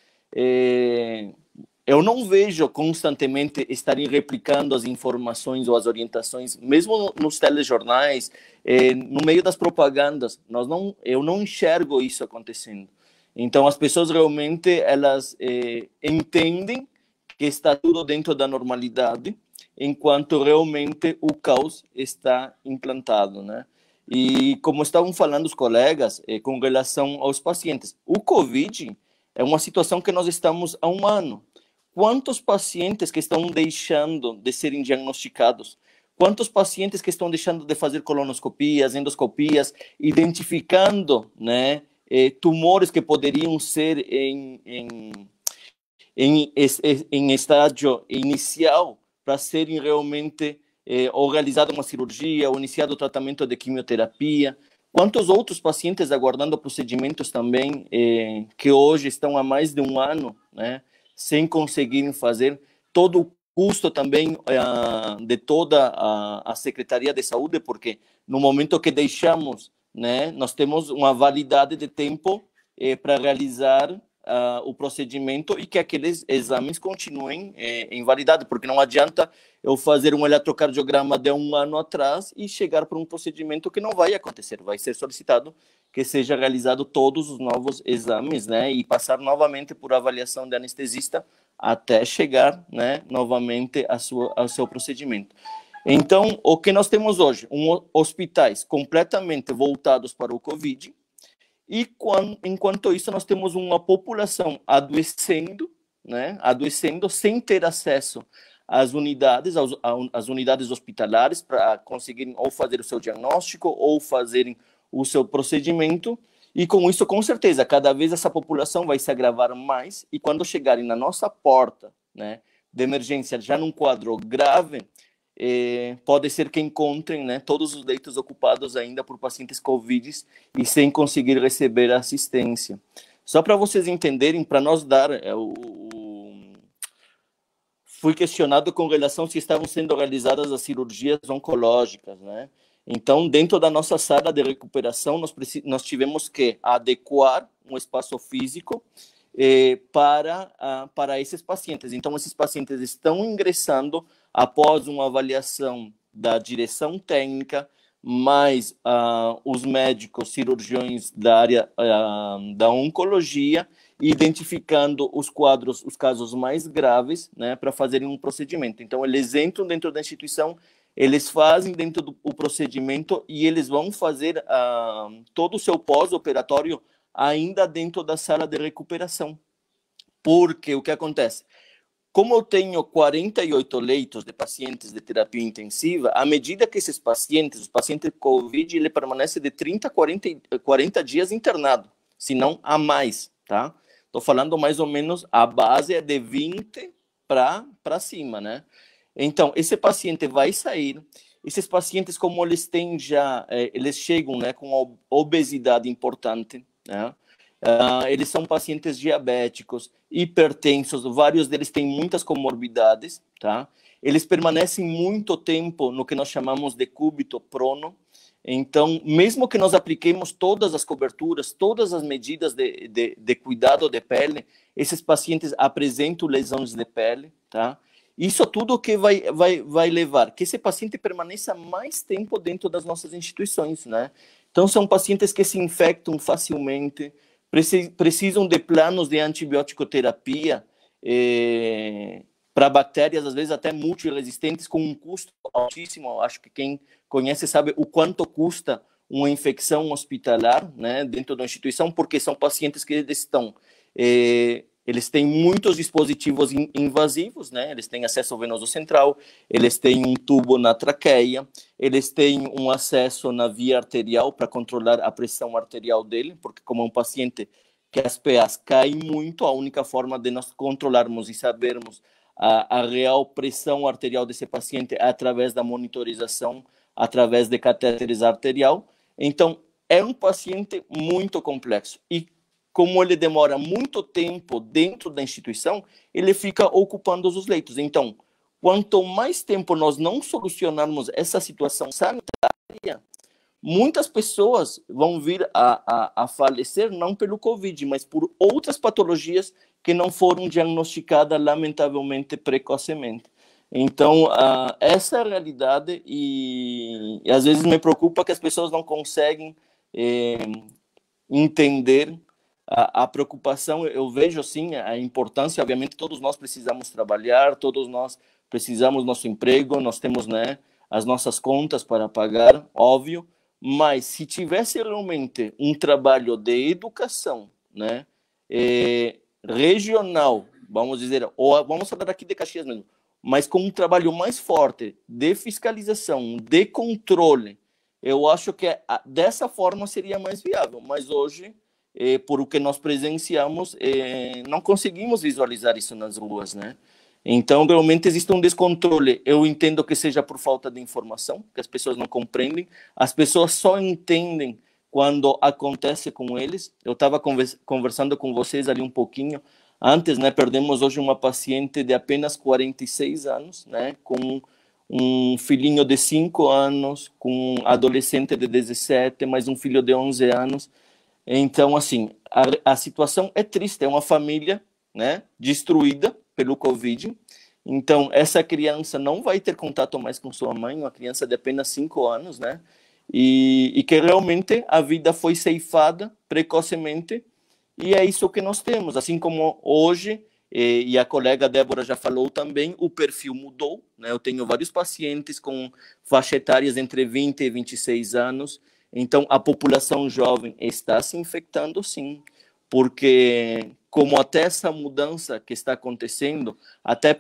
Eu não vejo constantemente estarem replicando as informações ou as orientações, mesmo nos telejornais, no meio das propagandas. Eu não enxergo isso acontecendo. Então, as pessoas realmente elas entendem que está tudo dentro da normalidade, enquanto realmente o caos está implantado, né? E como estavam falando os colegas, com relação aos pacientes, o Covid é uma situação que nós estamos há um ano. Quantos pacientes que estão deixando de serem diagnosticados? Quantos pacientes que estão deixando de fazer colonoscopias, endoscopias, identificando, né, tumores que poderiam ser em estágio inicial para serem realmente ou realizada uma cirurgia, ou iniciado o tratamento de quimioterapia. Quantos outros pacientes aguardando procedimentos também, que hoje estão há mais de um ano, né, sem conseguirem fazer. Todo o custo também de toda a Secretaria de Saúde, porque no momento que deixamos, né, nós temos uma validade de tempo para realizar o procedimento e que aqueles exames continuem em validade, porque não adianta eu fazer um eletrocardiograma de um ano atrás e chegar para um procedimento que não vai acontecer, vai ser solicitado que seja realizado todos os novos exames, né, e passar novamente por avaliação de anestesista até chegar, né, novamente ao seu procedimento. Então, o que nós temos hoje? Hospitais completamente voltados para o Covid, e enquanto isso nós temos uma população adoecendo, né, adoecendo sem ter acesso às unidades, às unidades hospitalares para conseguirem ou fazer o seu diagnóstico ou fazerem o seu procedimento, e com isso, com certeza, cada vez essa população vai se agravar mais, e quando chegarem na nossa porta, né, de emergência, já num quadro grave, pode ser que encontrem, né, todos os leitos ocupados ainda por pacientes Covid e sem conseguir receber assistência. Só para vocês entenderem, para nós dar... Fui questionado com relação se estavam sendo realizadas as cirurgias oncológicas, né? Então, dentro da nossa sala de recuperação, nós tivemos que adequar um espaço físico para esses pacientes. Então, esses pacientes estão ingressando após uma avaliação da direção técnica, mais os médicos cirurgiões da área da oncologia, identificando os casos mais graves, né, para fazerem um procedimento. Então, eles entram dentro da instituição eles fazem dentro do procedimento e eles vão fazer todo o seu pós-operatório ainda dentro da sala de recuperação. Porque o que acontece? Como eu tenho 48 leitos de pacientes de terapia intensiva, à medida que esses pacientes, os pacientes COVID, ele permanece de 30 a 40 dias internado, se não a mais, tá? Estou falando mais ou menos, a base é de 20 para cima, né? Então, esse paciente vai sair, esses pacientes, como eles têm já, eles chegam, né, com obesidade importante, né? Eles são pacientes diabéticos, hipertensos, vários deles têm muitas comorbidades, tá? Eles permanecem muito tempo no que nós chamamos de cúbito prono. Então, mesmo que nós apliquemos todas as coberturas, todas as medidas de cuidado de pele, esses pacientes apresentam lesões de pele, tá? Isso tudo que vai levar que esse paciente permaneça mais tempo dentro das nossas instituições, né? Então, são pacientes que se infectam facilmente, precisam de planos de antibiótico terapia para bactérias, às vezes até multiresistentes, com um custo altíssimo. Acho que quem conhece sabe o quanto custa uma infecção hospitalar, né, dentro da instituição, porque são pacientes que eles têm muitos dispositivos invasivos, né? Eles têm acesso venoso central, eles têm um tubo na traqueia, eles têm um acesso na via arterial para controlar a pressão arterial dele, porque como é um paciente que as PAs caem muito, a única forma de nós controlarmos e sabermos a real pressão arterial desse paciente é através da monitorização, através de catéteres arterial. Então, é um paciente muito complexo. E como ele demora muito tempo dentro da instituição, ele fica ocupando os leitos. Então, quanto mais tempo nós não solucionarmos essa situação sanitária, muitas pessoas vão vir a falecer, não pelo Covid, mas por outras patologias que não foram diagnosticadas, lamentavelmente, precocemente. Então, essa é a realidade e às vezes me preocupa que as pessoas não conseguem entender a preocupação. Eu vejo, sim, a importância. Obviamente, todos nós precisamos trabalhar, todos nós precisamos do nosso emprego, nós temos, né, as nossas contas para pagar, óbvio, mas se tivesse realmente um trabalho de educação, né, regional, vamos dizer, ou vamos falar aqui de Caxias mesmo, mas com um trabalho mais forte de fiscalização, de controle, eu acho que dessa forma seria mais viável, mas hoje, por o que nós presenciamos, não conseguimos visualizar isso nas ruas, né? Então, realmente existe um descontrole. Eu entendo que seja por falta de informação, que as pessoas não compreendem. As pessoas só entendem quando acontece com eles. Eu estava conversando com vocês ali um pouquinho antes, né? Perdemos hoje uma paciente de apenas 46 anos, né? Com um filhinho de 5 anos, com um adolescente de 17, mais um filho de 11 anos. Então, assim, a situação é triste. É uma família, né, destruída pelo Covid. Então, essa criança não vai ter contato mais com sua mãe, uma criança de apenas 5 anos, né? E que realmente a vida foi ceifada precocemente, e é isso que nós temos. Assim como hoje, e a colega Débora já falou também, o perfil mudou, né? Eu tenho vários pacientes com faixa etárias entre 20 e 26 anos, então a população jovem está se infectando, sim, porque como até essa mudança que está acontecendo, até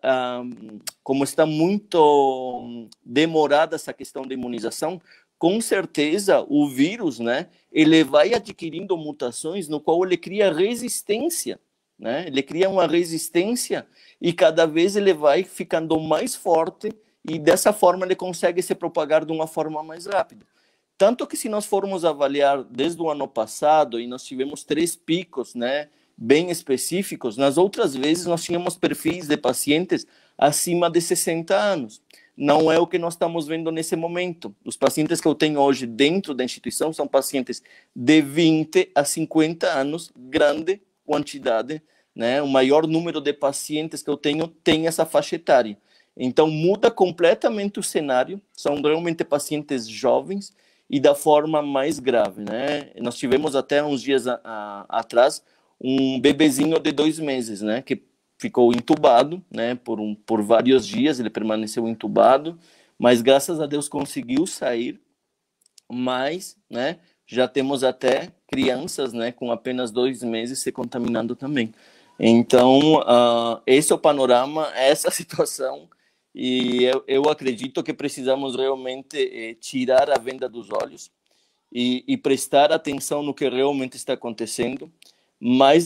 como está muito demorada essa questão de imunização, com certeza o vírus, né, ele vai adquirindo mutações no qual ele cria resistência, né? Ele cria uma resistência e cada vez ele vai ficando mais forte e dessa forma ele consegue se propagar de uma forma mais rápida. Tanto que se nós formos avaliar desde o ano passado, e nós tivemos 3 picos, né, bem específicos, nas outras vezes nós tínhamos perfis de pacientes acima de 60 anos. Não é o que nós estamos vendo nesse momento. Os pacientes que eu tenho hoje dentro da instituição são pacientes de 20 a 50 anos, grande quantidade, né? O maior número de pacientes que eu tenho tem essa faixa etária. Então muda completamente o cenário, são realmente pacientes jovens, e da forma mais grave, né? Nós tivemos até uns dias atrás um bebezinho de 2 meses, né? Que ficou entubado, né? Por vários dias ele permaneceu entubado, mas graças a Deus conseguiu sair, mas, né, já temos até crianças, né, com apenas 2 meses se contaminando também. Então, esse é o panorama, essa é a situação, e eu acredito que precisamos realmente tirar a venda dos olhos e prestar atenção no que realmente está acontecendo. Mais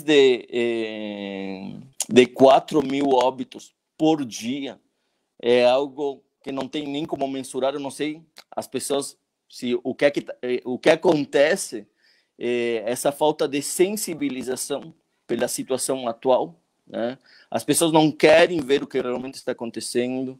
de 4.000 óbitos por dia é algo que não tem nem como mensurar. Eu não sei as pessoas se o que acontece, essa falta de sensibilização pela situação atual, né? As pessoas não querem ver o que realmente está acontecendo.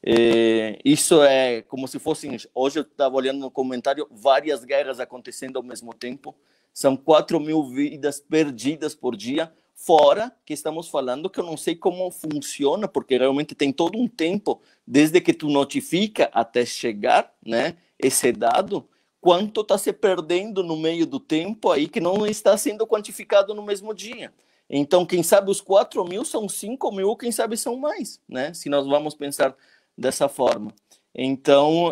Isso é como se fossem, hoje eu estava olhando no comentário, várias guerras acontecendo ao mesmo tempo. São 4.000 vidas perdidas por dia, fora que estamos falando que eu não sei como funciona, porque realmente tem todo um tempo, desde que tu notifica até chegar, né, esse dado, quanto está se perdendo no meio do tempo aí que não está sendo quantificado no mesmo dia. Então, quem sabe os 4.000 são 5.000, quem sabe são mais, né, se nós vamos pensar dessa forma. Então,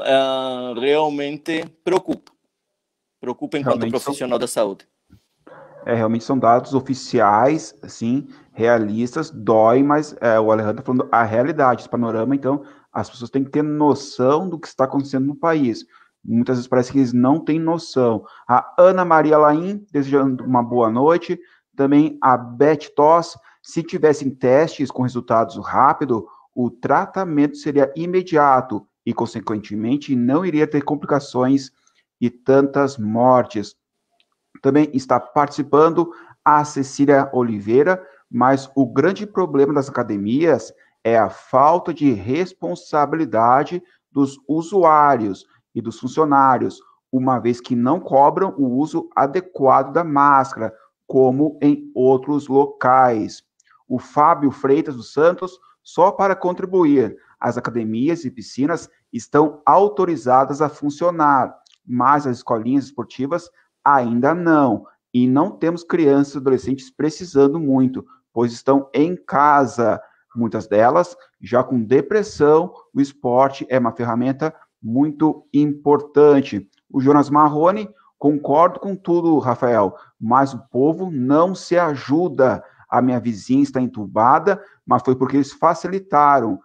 realmente preocupa enquanto Realmente profissional da saúde. Realmente são dados oficiais, assim, realistas, dói, mas o Alejandro está falando a realidade, esse panorama, então as pessoas têm que ter noção do que está acontecendo no país. Muitas vezes parece que eles não têm noção. A Ana Maria Laim, desejando uma boa noite, também a Beth Toss, se tivessem testes com resultados rápidos, o tratamento seria imediato e, consequentemente, não iria ter complicações e tantas mortes. Também está participando a Cecília Oliveira, mas o grande problema das academias é a falta de responsabilidade dos usuários e dos funcionários, uma vez que não cobram o uso adequado da máscara, como em outros locais. O Fábio Freitas dos Santos, só para contribuir, as academias e piscinas estão autorizadas a funcionar, mas as escolinhas esportivas ainda não. E não temos crianças e adolescentes precisando muito, pois estão em casa. Muitas delas já com depressão. O esporte é uma ferramenta muito importante. O Jonas Marrone, concordo com tudo, Rafael, mas o povo não se ajuda. A minha vizinha está entubada, mas foi porque eles facilitaram.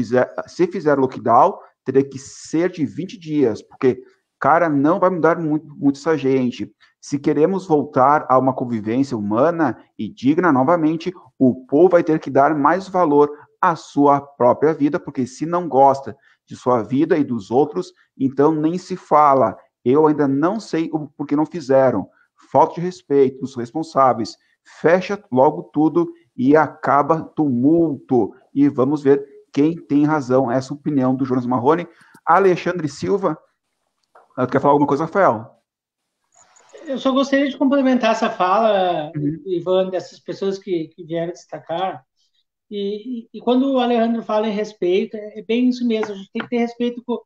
Se fizer lockdown, teria que ser de 20 dias, porque cara, não vai mudar muito essa gente. Se queremos voltar a uma convivência humana e digna novamente, o povo vai ter que dar mais valor à sua própria vida, porque se não gosta de sua vida e dos outros, então nem se fala. Eu ainda não sei o porquê não fizeram. Falta de respeito dos responsáveis. Fecha logo tudo e acaba tumulto. E vamos ver quem tem razão. Essa opinião do Jonas Marrone. Alexandre Silva, quer falar alguma coisa, Rafael? Eu só gostaria de complementar essa fala, Ivan, dessas pessoas que vieram destacar. E quando o Alejandro fala em respeito, é bem isso mesmo. A gente tem que ter respeito com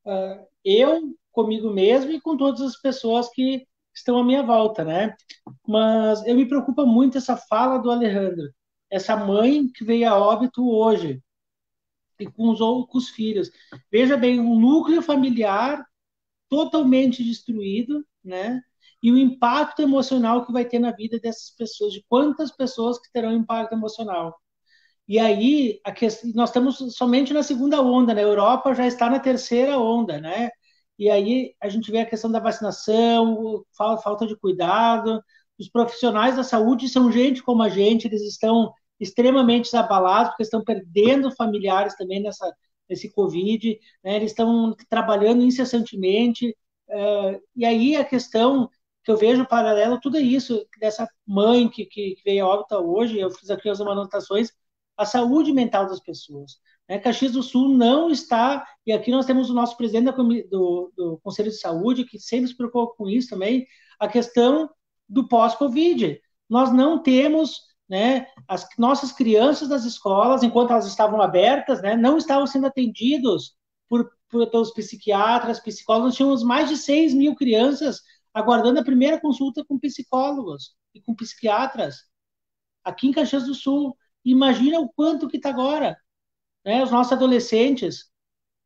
eu, comigo mesmo e com todas as pessoas que estão à minha volta, né? Mas eu me preocupa muito essa fala do Alejandro. Essa mãe que veio a óbito hoje e com os filhos. Veja bem, um núcleo familiar totalmente destruído, né? E o impacto emocional que vai ter na vida dessas pessoas, de quantas pessoas que terão impacto emocional. E aí, nós estamos somente na segunda onda, né? A Europa já está na terceira onda, né? E aí a gente vê a questão da vacinação, falta de cuidado. Os profissionais da saúde são gente como a gente, eles estão extremamente abalados, porque estão perdendo familiares também nesse Covid, né? Eles estão trabalhando incessantemente. E aí a questão que eu vejo paralelo, tudo é isso, dessa mãe que veio a óbito hoje, eu fiz aqui as anotações, a saúde mental das pessoas. Né? Caxias do Sul não está, e aqui nós temos o nosso presidente do Conselho de Saúde, que sempre se preocupa com isso também, a questão do pós-Covid. Nós não temos, né, as nossas crianças das escolas, enquanto elas estavam abertas, né, não estavam sendo atendidos pelos psiquiatras, psicólogos. Nós tínhamos mais de 6.000 crianças aguardando a primeira consulta com psicólogos e com psiquiatras aqui em Caxias do Sul. Imagina o quanto que está agora, né? Os nossos adolescentes,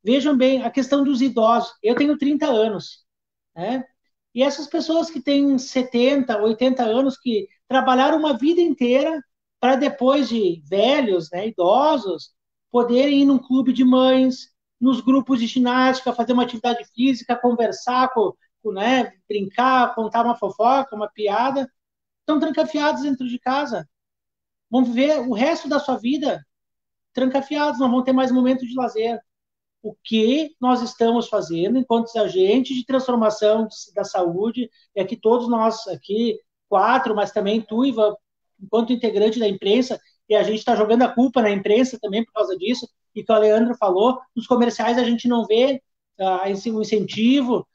Vejam bem, a questão dos idosos. Eu tenho 30 anos, né? E essas pessoas que têm 70, 80 anos, que trabalharam uma vida inteira para depois de velhos, né, idosos, poderem ir num clube de mães, nos grupos de ginástica, fazer uma atividade física, conversar, né, brincar, contar uma fofoca, uma piada, estão trancafiados dentro de casa. Vão viver o resto da sua vida trancafiados, não vão ter mais momento de lazer. O que nós estamos fazendo enquanto agentes de transformação da saúde, é que todos nós aqui, 4, mas também tu, Ivan, enquanto integrante da imprensa, e a gente está jogando a culpa na imprensa também por causa disso, e que o Leandro falou, nos comerciais a gente não vê o incentivo,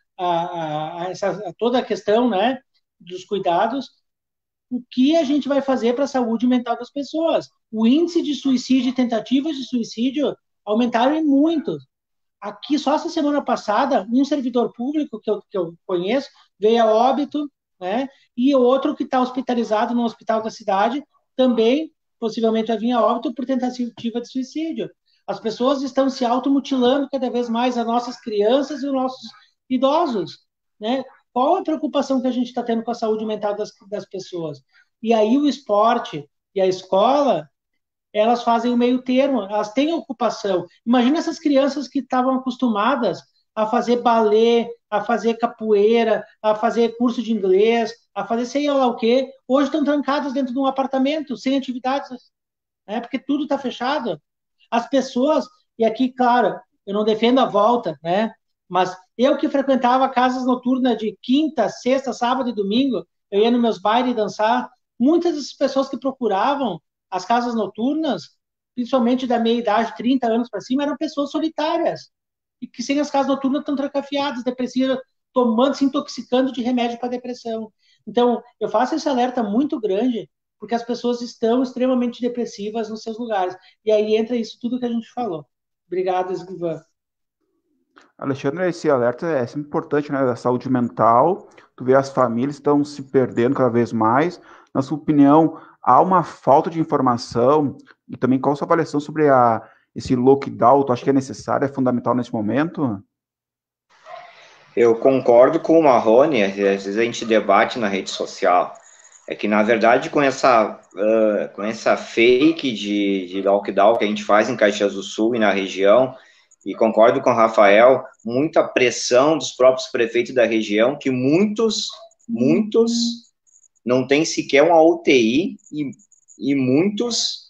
toda a questão, né, dos cuidados. O que a gente vai fazer para a saúde mental das pessoas? O índice de suicídio e tentativas de suicídio aumentaram em muito. Aqui, só essa semana passada, um servidor público que eu conheço veio a óbito, né? E outro que está hospitalizado no hospital da cidade também, possivelmente, vai vir a óbito por tentativa de suicídio. As pessoas estão se automutilando cada vez mais, as nossas crianças e os nossos idosos, né? Qual a preocupação que a gente está tendo com a saúde mental das pessoas? E aí o esporte e a escola, elas fazem o meio termo, elas têm ocupação. Imagina essas crianças que estavam acostumadas a fazer balé, a fazer capoeira, a fazer curso de inglês, a fazer sei lá o quê, hoje estão trancadas dentro de um apartamento, sem atividades, né, porque tudo está fechado. As pessoas, e aqui, claro, eu não defendo a volta, né, mas eu que frequentava casas noturnas de quinta, sexta, sábado e domingo, eu ia nos meus bailes dançar, muitas das pessoas que procuravam as casas noturnas, principalmente da meia idade, 30 anos para cima, eram pessoas solitárias, e que sem as casas noturnas estão trancafiadas, depressivas, tomando, se intoxicando de remédio para depressão. Então, eu faço esse alerta muito grande, porque as pessoas estão extremamente depressivas nos seus lugares. E aí entra isso tudo que a gente falou. Obrigado, Ivan. Alexandre, esse alerta é sempre importante, né, da saúde mental. Tu vê as famílias estão se perdendo cada vez mais. Na sua opinião, há uma falta de informação e também qual a sua avaliação sobre esse lockdown? Tu acha que é necessário, é fundamental nesse momento? Eu concordo com o Marrone, às vezes a gente debate na rede social. É que, na verdade, com essa fake de lockdown que a gente faz em Caxias do Sul e na região, e concordo com o Rafael, muita pressão dos próprios prefeitos da região, que muitos não têm sequer uma UTI e muitos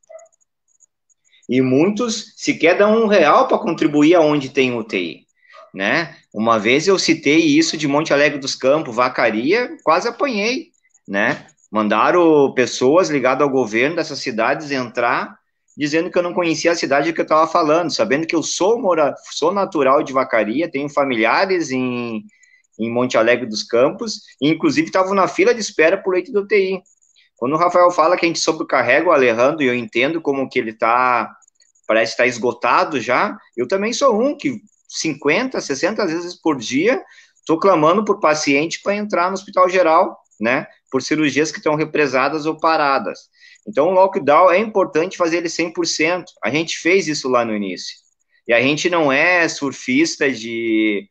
sequer dão R$1 para contribuir aonde tem UTI, né? Uma vez eu citei isso de Monte Alegre dos Campos, Vacaria, quase apanhei, né? Mandaram pessoas ligadas ao governo dessas cidades entrar, dizendo que eu não conhecia a cidade que eu estava falando, sabendo que eu sou natural de Vacaria, tenho familiares em Monte Alegre dos Campos, e inclusive estavam na fila de espera por leito do UTI. Quando o Rafael fala que a gente sobrecarrega o Alejandro, e eu entendo como que ele parece estar esgotado já, eu também sou que 50, 60 vezes por dia estou clamando por paciente para entrar no hospital geral, né, por cirurgias que estão represadas ou paradas. Então, o lockdown é importante fazer ele 100%. A gente fez isso lá no início. E a gente não é surfista de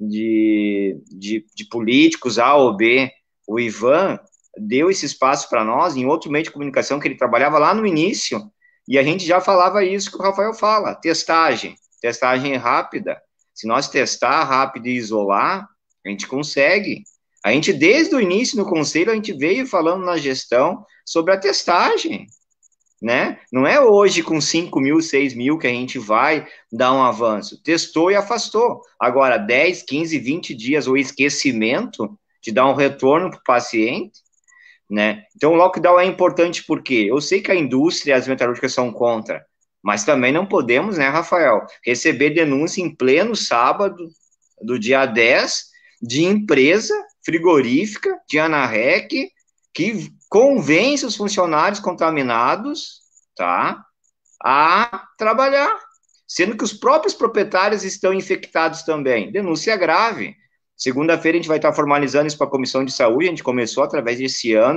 políticos A ou B. O Ivan deu esse espaço para nós em outro meio de comunicação que ele trabalhava lá no início, e a gente já falava isso que o Rafael fala, testagem rápida. Se nós testar rápido e isolar, a gente consegue. A gente, desde o início no conselho, a gente veio falando na gestão sobre a testagem, né? Não é hoje com 5 mil, 6 mil que a gente vai dar um avanço. Testou e afastou. Agora, 10, 15, 20 dias, o esquecimento de dar um retorno para o paciente, né? Então, o lockdown é importante porque eu sei que a indústria e as metalúrgicas são contra, mas também não podemos, né, Rafael, receber denúncia em pleno sábado do dia 10 de empresa frigorífica, de Anarrec, que convence os funcionários contaminados, tá, a trabalhar, sendo que os próprios proprietários estão infectados também. Denúncia grave. Segunda-feira a gente vai estar formalizando isso para a Comissão de Saúde, a gente começou através desse ano,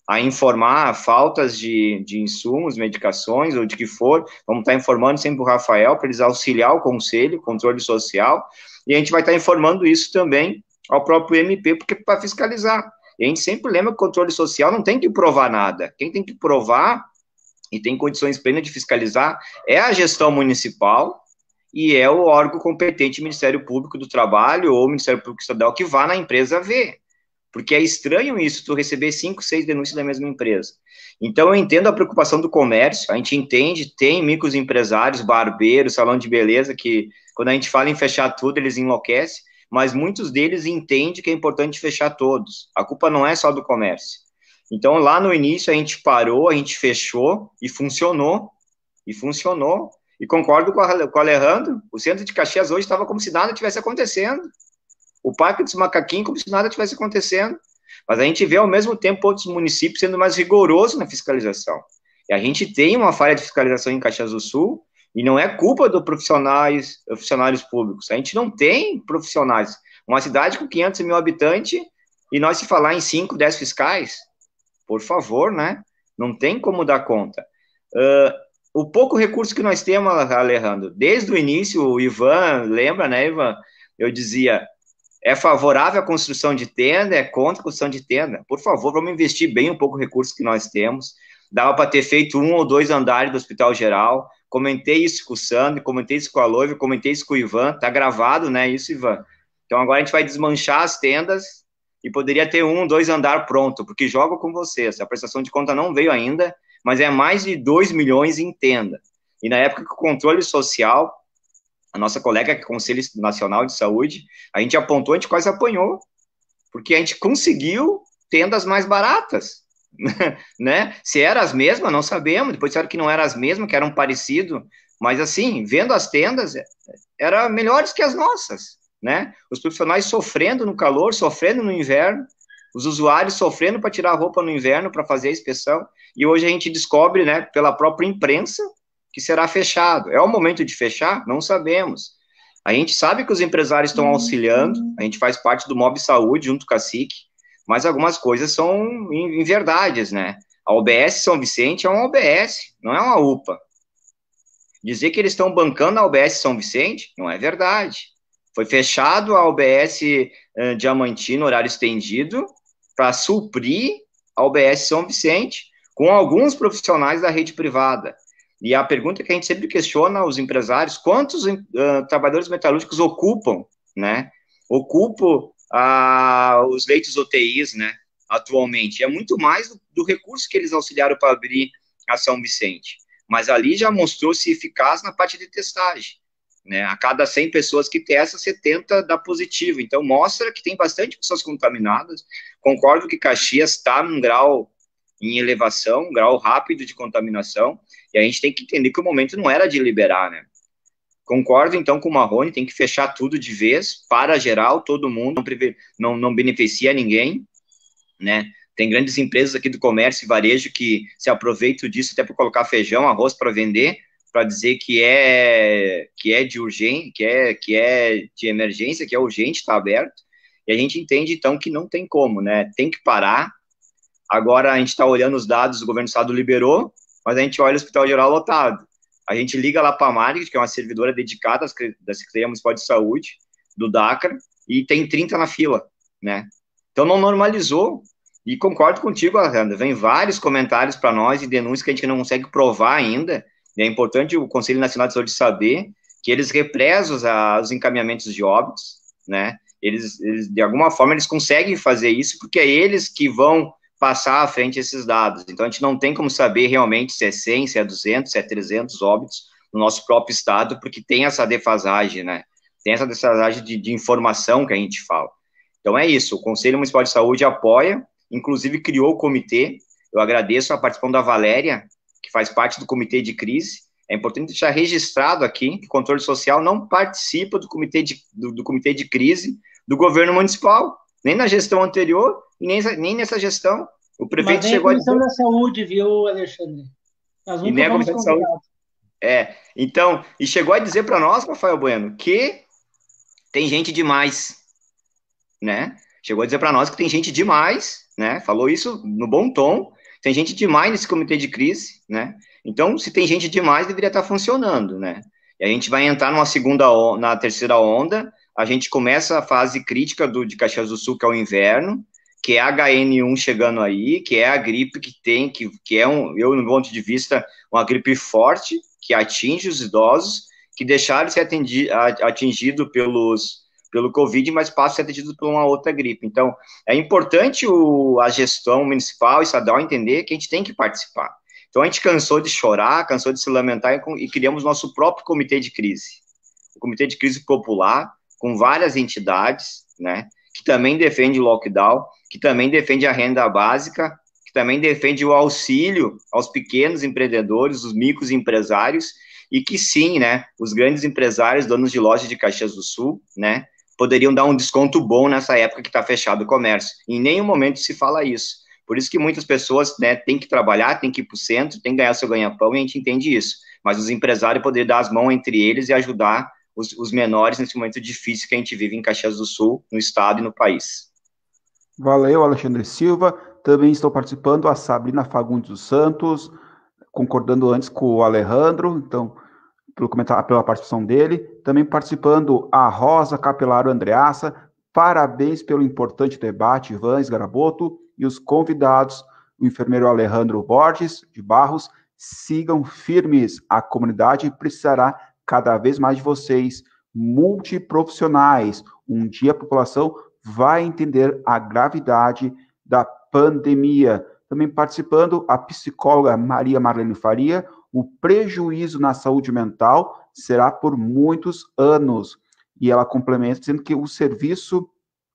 a informar faltas de insumos, medicações ou de que for. Vamos estar informando sempre o Rafael para eles auxiliar o conselho, controle social, e a gente vai estar informando isso também ao próprio MP, porque para fiscalizar. E a gente sempre lembra que o controle social não tem que provar nada. Quem tem que provar e tem condições plenas de fiscalizar é a gestão municipal e é o órgão competente, Ministério Público do Trabalho ou Ministério Público Estadual, que vá na empresa ver. Porque é estranho isso, tu receber 5, 6 denúncias da mesma empresa. Então, eu entendo a preocupação do comércio, a gente entende, tem microempresários, barbeiros, salão de beleza, que quando a gente fala em fechar tudo, eles enlouquecem, mas muitos deles entendem que é importante fechar todos. A culpa não é só do comércio. Então, lá no início, a gente parou, a gente fechou e funcionou. E funcionou. E concordo com o Alejandro, o centro de Caxias hoje estava como se nada tivesse acontecendo. O Parque dos Macaquinhos como se nada tivesse acontecendo. Mas a gente vê, ao mesmo tempo, outros municípios sendo mais rigorosos na fiscalização. E a gente tem uma falha de fiscalização em Caxias do Sul, e não é culpa dos funcionários públicos. A gente não tem profissionais. Uma cidade com 500 mil habitantes, e nós se falar em 5, 10 fiscais, por favor, né? Não tem como dar conta. O pouco recurso que nós temos, Alejandro, desde o início, o Ivan, lembra, né, Ivan? Eu dizia, é favorável à construção de tenda, é contra a construção de tenda. Por favor, vamos investir bem um pouco o recurso que nós temos. Dava para ter feito 1 ou 2 andares do Hospital Geral. Comentei isso com o Sandro, comentei isso com a Loiva, comentei isso com o Ivan. Tá gravado, né, isso, Ivan? Então, agora a gente vai desmanchar as tendas e poderia ter 1, 2 andares pronto, porque jogo com vocês. A prestação de conta não veio ainda, mas é mais de 2 milhões em tenda. E na época que o controle social, a nossa colega, que é Conselho Nacional de Saúde, a gente apontou, a gente quase apanhou, porque a gente conseguiu tendas mais baratas, né? Se eram as mesmas, não sabemos, depois disseram que não eram as mesmas, que eram parecidas, mas assim, vendo as tendas, eram melhores que as nossas, né? Os profissionais sofrendo no calor, sofrendo no inverno, os usuários sofrendo para tirar a roupa no inverno, para fazer a inspeção, e hoje a gente descobre, né, pela própria imprensa, que será fechado. É o momento de fechar? Não sabemos. A gente sabe que os empresários estão auxiliando, a gente faz parte do Mob Saúde, junto com a SIC, mas algumas coisas são inverdades, né? A UBS São Vicente é uma UBS, não é uma UPA. Dizer que eles estão bancando a UBS São Vicente não é verdade. Foi fechado a UBS Diamantino, horário estendido, para suprir a UBS São Vicente, com alguns profissionais da rede privada. E a pergunta que a gente sempre questiona os empresários, quantos trabalhadores metalúrgicos ocupam, né? Ocupam os leitos UTIs, né? Atualmente. É muito mais do recurso que eles auxiliaram para abrir a São Vicente. Mas ali já mostrou-se eficaz na parte de testagem, né? A cada 100 pessoas que testam, 70 dá positivo. Então, mostra que tem bastante pessoas contaminadas. Concordo que Caxias está num grau em elevação, um grau rápido de contaminação, e a gente tem que entender que o momento não era de liberar, né? Concordo, então, com o Marrone, tem que fechar tudo de vez, para geral, todo mundo, não beneficia ninguém, né? Tem grandes empresas aqui do comércio e varejo que se aproveitam disso até para colocar feijão, arroz para vender, para dizer que é de urgência, que é de emergência, que é urgente, está aberto, e a gente entende, então, que não tem como, né? Tem que parar. Agora a gente está olhando os dados, o governo do estado liberou, mas a gente olha o Hospital Geral lotado. A gente liga lá para a Margit, que é uma servidora dedicada da Secretaria Municipal de Saúde, do DACRA, e tem 30 na fila, né? Então não normalizou. E concordo contigo, Alejandro, vem vários comentários para nós e denúncias que a gente não consegue provar ainda. E é importante o Conselho Nacional de Saúde saber que eles represam os encaminhamentos de óbitos, né? Eles, de alguma forma, eles conseguem fazer isso, porque é eles que vão passar à frente esses dados. Então, a gente não tem como saber realmente se é 100, se é 200, se é 300 óbitos no nosso próprio estado, porque tem essa defasagem, né? Tem essa defasagem de informação que a gente fala. Então, é isso. O Conselho Municipal de Saúde apoia, inclusive criou o comitê. Eu agradeço a participação da Valéria, que faz parte do comitê de crise. É importante deixar registrado aqui que o controle social não participa do comitê de crise do governo municipal, nem na gestão anterior e nem nessa gestão. O prefeito chegou a dizer... Mas nem a Comissão da Saúde, viu, Alexandre? Nós nunca e nem a Comissão de Saúde. Então, e chegou a dizer para nós, Rafael Bueno, que tem gente demais, né? Chegou a dizer para nós que tem gente demais né? Falou isso no bom tom. Tem gente demais nesse comitê de crise, né? Então, se tem gente demais, deveria estar funcionando, né? E a gente vai entrar na terceira onda. A gente começa a fase crítica de Caxias do Sul, que é o inverno, que é a HN1 chegando aí, que é a gripe que é eu, no meu ponto de vista, uma gripe forte, que atinge os idosos, que deixaram de ser atingido pelo Covid, mas passam a ser atendidos por uma outra gripe. Então, é importante a gestão municipal e estadual entender que a gente tem que participar. Então, a gente cansou de chorar, cansou de se lamentar e criamos nosso próprio comitê de crise. O comitê de crise popular, com várias entidades, né, que também defende o lockdown, que também defende a renda básica, que também defende o auxílio aos pequenos empreendedores, os microempresários, e que sim, né, os grandes empresários, donos de lojas de Caxias do Sul, né, poderiam dar um desconto bom nessa época que está fechado o comércio. Em nenhum momento se fala isso. Por isso que muitas pessoas, né, têm que trabalhar, têm que ir para o centro, têm que ganhar seu ganha-pão, e a gente entende isso. Mas os empresários poderiam dar as mãos entre eles e ajudar os menores nesse momento difícil que a gente vive em Caxias do Sul, no estado e no país. Valeu, Alexandre Silva. Também estou participando a Sabrina Fagundes dos Santos, concordando antes com o Alejandro, então, pelo comentário, pela participação dele. Também participando a Rosa Capelaro Andreassa. Parabéns pelo importante debate, Ivan Esgaraboto, e os convidados, o enfermeiro Alejandro Borges, de Barros. Sigam firmes, a comunidade precisará cada vez mais de vocês, multiprofissionais. Um dia a população vai entender a gravidade da pandemia. Também participando a psicóloga Maria Marlene Faria. O prejuízo na saúde mental será por muitos anos. E ela complementa dizendo que o serviço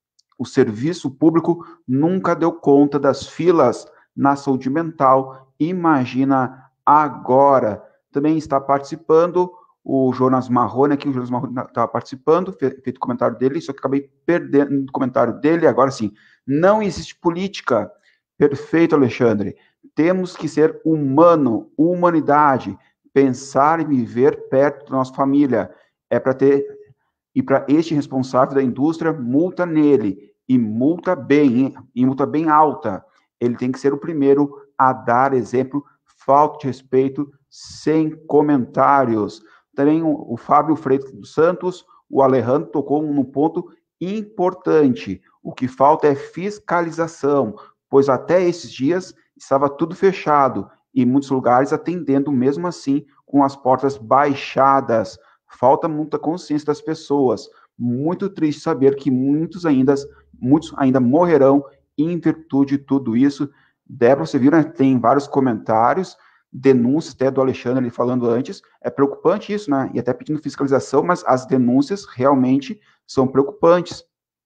público nunca deu conta das filas na saúde mental. Imagina agora. Também está participando o Jonas Marrone, aqui o Jonas Marrone estava participando, feito comentário dele, só que acabei perdendo o comentário dele, agora sim. Não existe política. Perfeito, Alexandre. Temos que ser humano, humanidade, pensar e viver perto da nossa família. É para ter, e para este responsável da indústria, multa nele, e multa bem alta. Ele tem que ser o primeiro a dar exemplo, falta de respeito, sem comentários. Também o Fábio Freitas dos Santos, o Alejandro tocou num ponto importante. O que falta é fiscalização, pois até esses dias estava tudo fechado e muitos lugares atendendo mesmo assim com as portas baixadas. Falta muita consciência das pessoas. Muito triste saber que muitos ainda morrerão em virtude de tudo isso. Débora, você viu, né? Tem vários comentários, denúncias até do Alexandre ali falando antes. É preocupante isso, né? E até pedindo fiscalização, mas as denúncias realmente são preocupantes.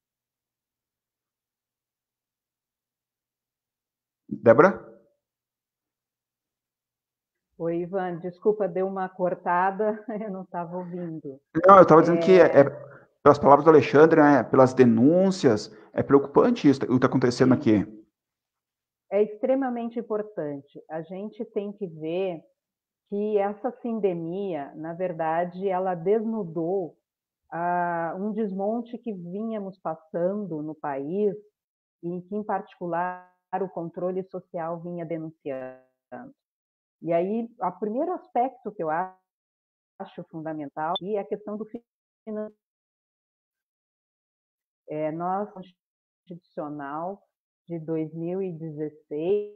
Débora? Oi, Ivan, desculpa, deu uma cortada, eu não estava ouvindo. Não, eu estava dizendo que pelas palavras do Alexandre, né, pelas denúncias, é preocupante isso, o que está acontecendo aqui. É extremamente importante. A gente tem que ver que essa sindemia, na verdade, ela desnudou um desmonte que vínhamos passando no país e que, em particular, o controle social vinha denunciando. E aí, o primeiro aspecto que eu acho fundamental é a questão do financiamento. Nossa Constitucional de 2016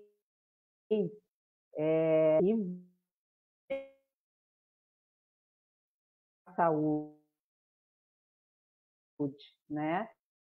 e saúde, né?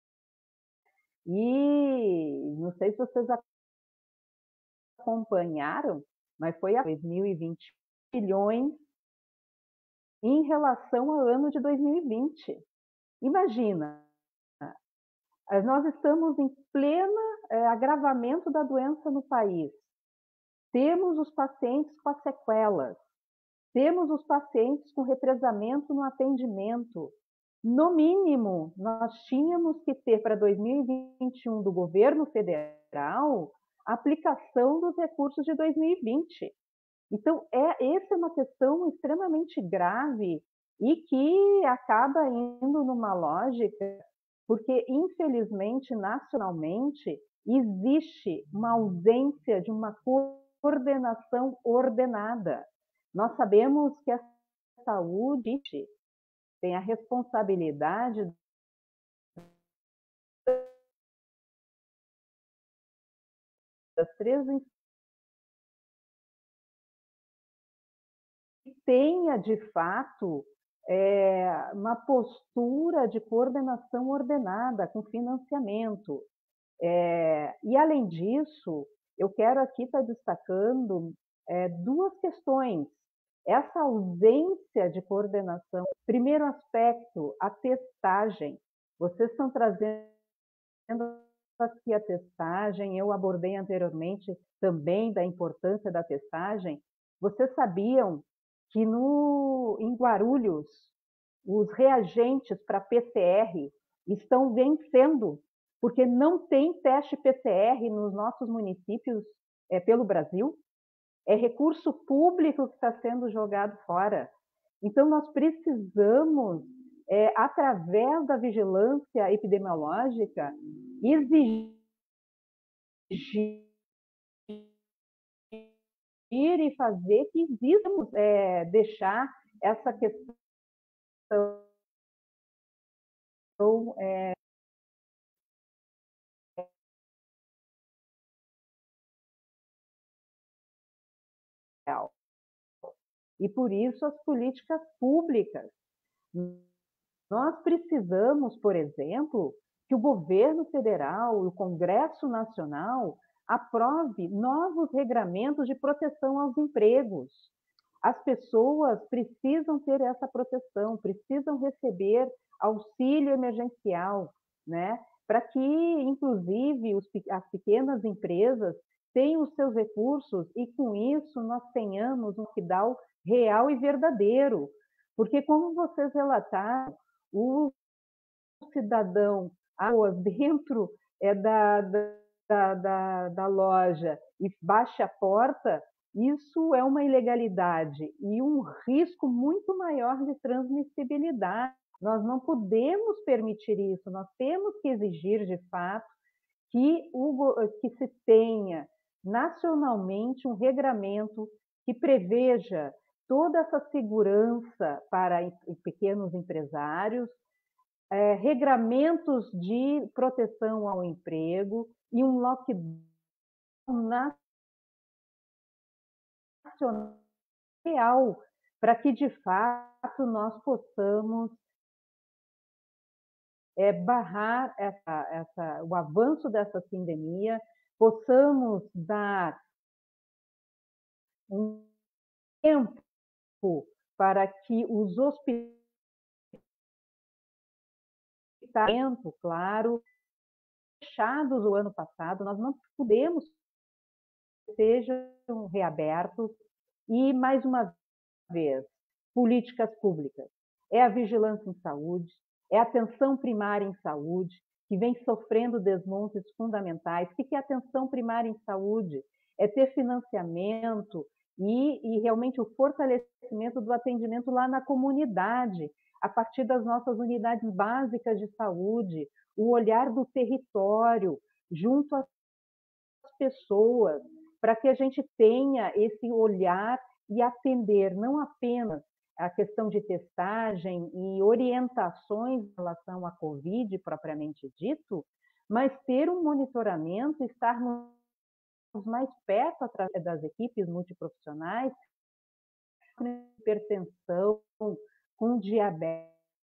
E não sei se vocês acompanharam, mas foi a 2020 bilhões em relação ao ano de 2020. Imagina, nós estamos em pleno agravamento da doença no país. Temos os pacientes com as sequelas, temos os pacientes com represamento no atendimento. No mínimo, nós tínhamos que ter para 2021 do governo federal a aplicação dos recursos de 2020. Então, essa é uma questão extremamente grave e que acaba indo numa lógica, porque, infelizmente, nacionalmente, existe uma ausência de uma coordenação ordenada. Nós sabemos que a saúde tem a responsabilidade das três tenha, de fato, uma postura de coordenação ordenada, com financiamento. E, além disso, eu quero aqui estar destacando duas questões. Essa ausência de coordenação. Primeiro aspecto, a testagem. Vocês estão trazendo aqui a testagem, eu abordei anteriormente também da importância da testagem. Vocês sabiam que em Guarulhos, os reagentes para PCR estão vencendo, porque não tem teste PCR nos nossos municípios pelo Brasil? É recurso público que está sendo jogado fora. Então, nós precisamos, através da vigilância epidemiológica, exigir e fazer que exijamos deixar essa questão e, por isso, as políticas públicas. Nós precisamos, por exemplo, que o governo federal e o Congresso Nacional aprove novos regramentos de proteção aos empregos. As pessoas precisam ter essa proteção, precisam receber auxílio emergencial, né? Para que, inclusive, as pequenas empresas tenham os seus recursos e, com isso, nós tenhamos um lockdown real e verdadeiro. Porque, como vocês relataram, o cidadão dentro da loja e baixa a porta, isso é uma ilegalidade e um risco muito maior de transmissibilidade. Nós não podemos permitir isso, nós temos que exigir, de fato, que se tenha nacionalmente um regramento que preveja toda essa segurança para pequenos empresários, regramentos de proteção ao emprego e um lockdown nacional real, para que, de fato, nós possamos barrar o avanço dessa pandemia, possamos dar um tempo para que os hospitais, claro, fechados o ano passado, nós não podemos sejam reabertos e, mais uma vez, políticas públicas. É a vigilância em saúde, é a atenção primária em saúde, que vem sofrendo desmontes fundamentais. O que é atenção primária em saúde? É ter financiamento e realmente o fortalecimento do atendimento lá na comunidade, a partir das nossas unidades básicas de saúde, o olhar do território junto às pessoas, para que a gente tenha esse olhar e atender não apenas a questão de testagem e orientações em relação à Covid, propriamente dito, mas ter um monitoramento, estarmos mais perto através das equipes multiprofissionais, com hipertensão, com diabetes,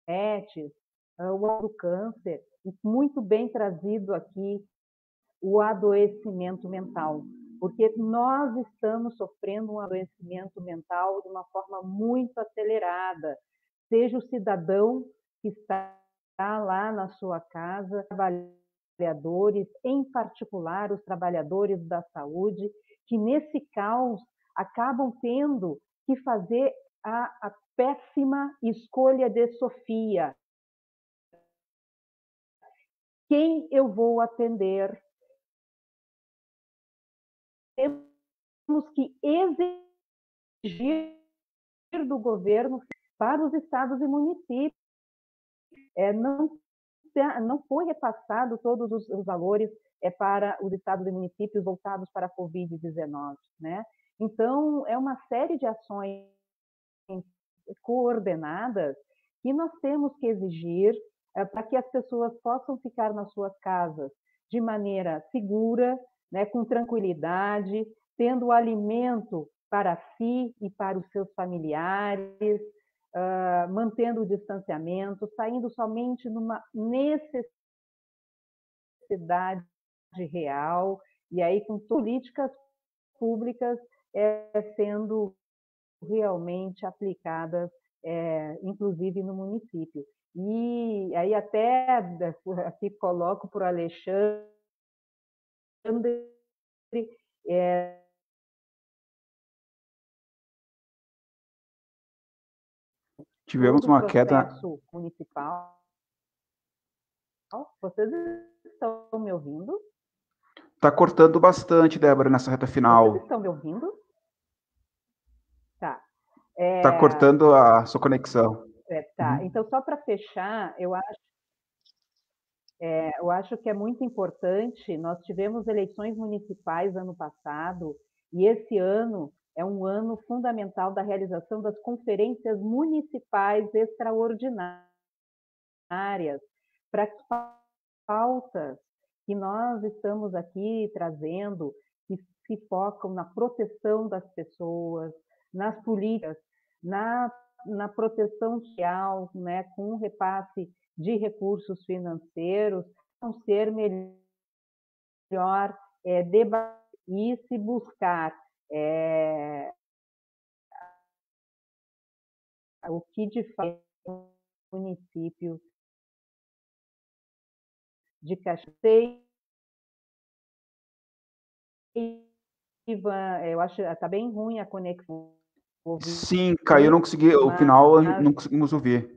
o câncer, e muito bem trazido aqui o adoecimento mental, porque nós estamos sofrendo um adoecimento mental de uma forma muito acelerada, seja o cidadão que está lá na sua casa, trabalhadores, em particular os trabalhadores da saúde, que nesse caos acabam tendo que fazer a péssima escolha de Sofia. Quem eu vou atender? Temos que exigir do governo para os estados e municípios. Não não foi repassado todos os valores para os estados e municípios voltados para a Covid-19, né? Então, é uma série de ações coordenadas que nós temos que exigir para que as pessoas possam ficar nas suas casas de maneira segura, né, com tranquilidade, tendo alimento para si e para os seus familiares, mantendo o distanciamento, saindo somente numa necessidade real, e aí com políticas públicas sendo realmente aplicadas, inclusive no município. E aí até aqui coloco para o Alexandre, tivemos uma queda municipal. Vocês estão me ouvindo? Está cortando bastante, Débora, nessa reta final. Vocês estão me ouvindo? Tá. Está cortando a sua conexão. Tá. Então, só para fechar, eu acho que é muito importante. Nós tivemos eleições municipais ano passado, e esse ano é um ano fundamental da realização das conferências municipais extraordinárias, para que pautas que nós estamos aqui trazendo, que se focam na proteção das pessoas, nas políticas, na proteção social, né, com repasse de recursos financeiros, vão ser melhor debater e se buscar o que de fato o município de Caxias. Ivan, eu acho que está bem ruim a conexão. Sim, caiu, não consegui, o final não conseguimos ouvir.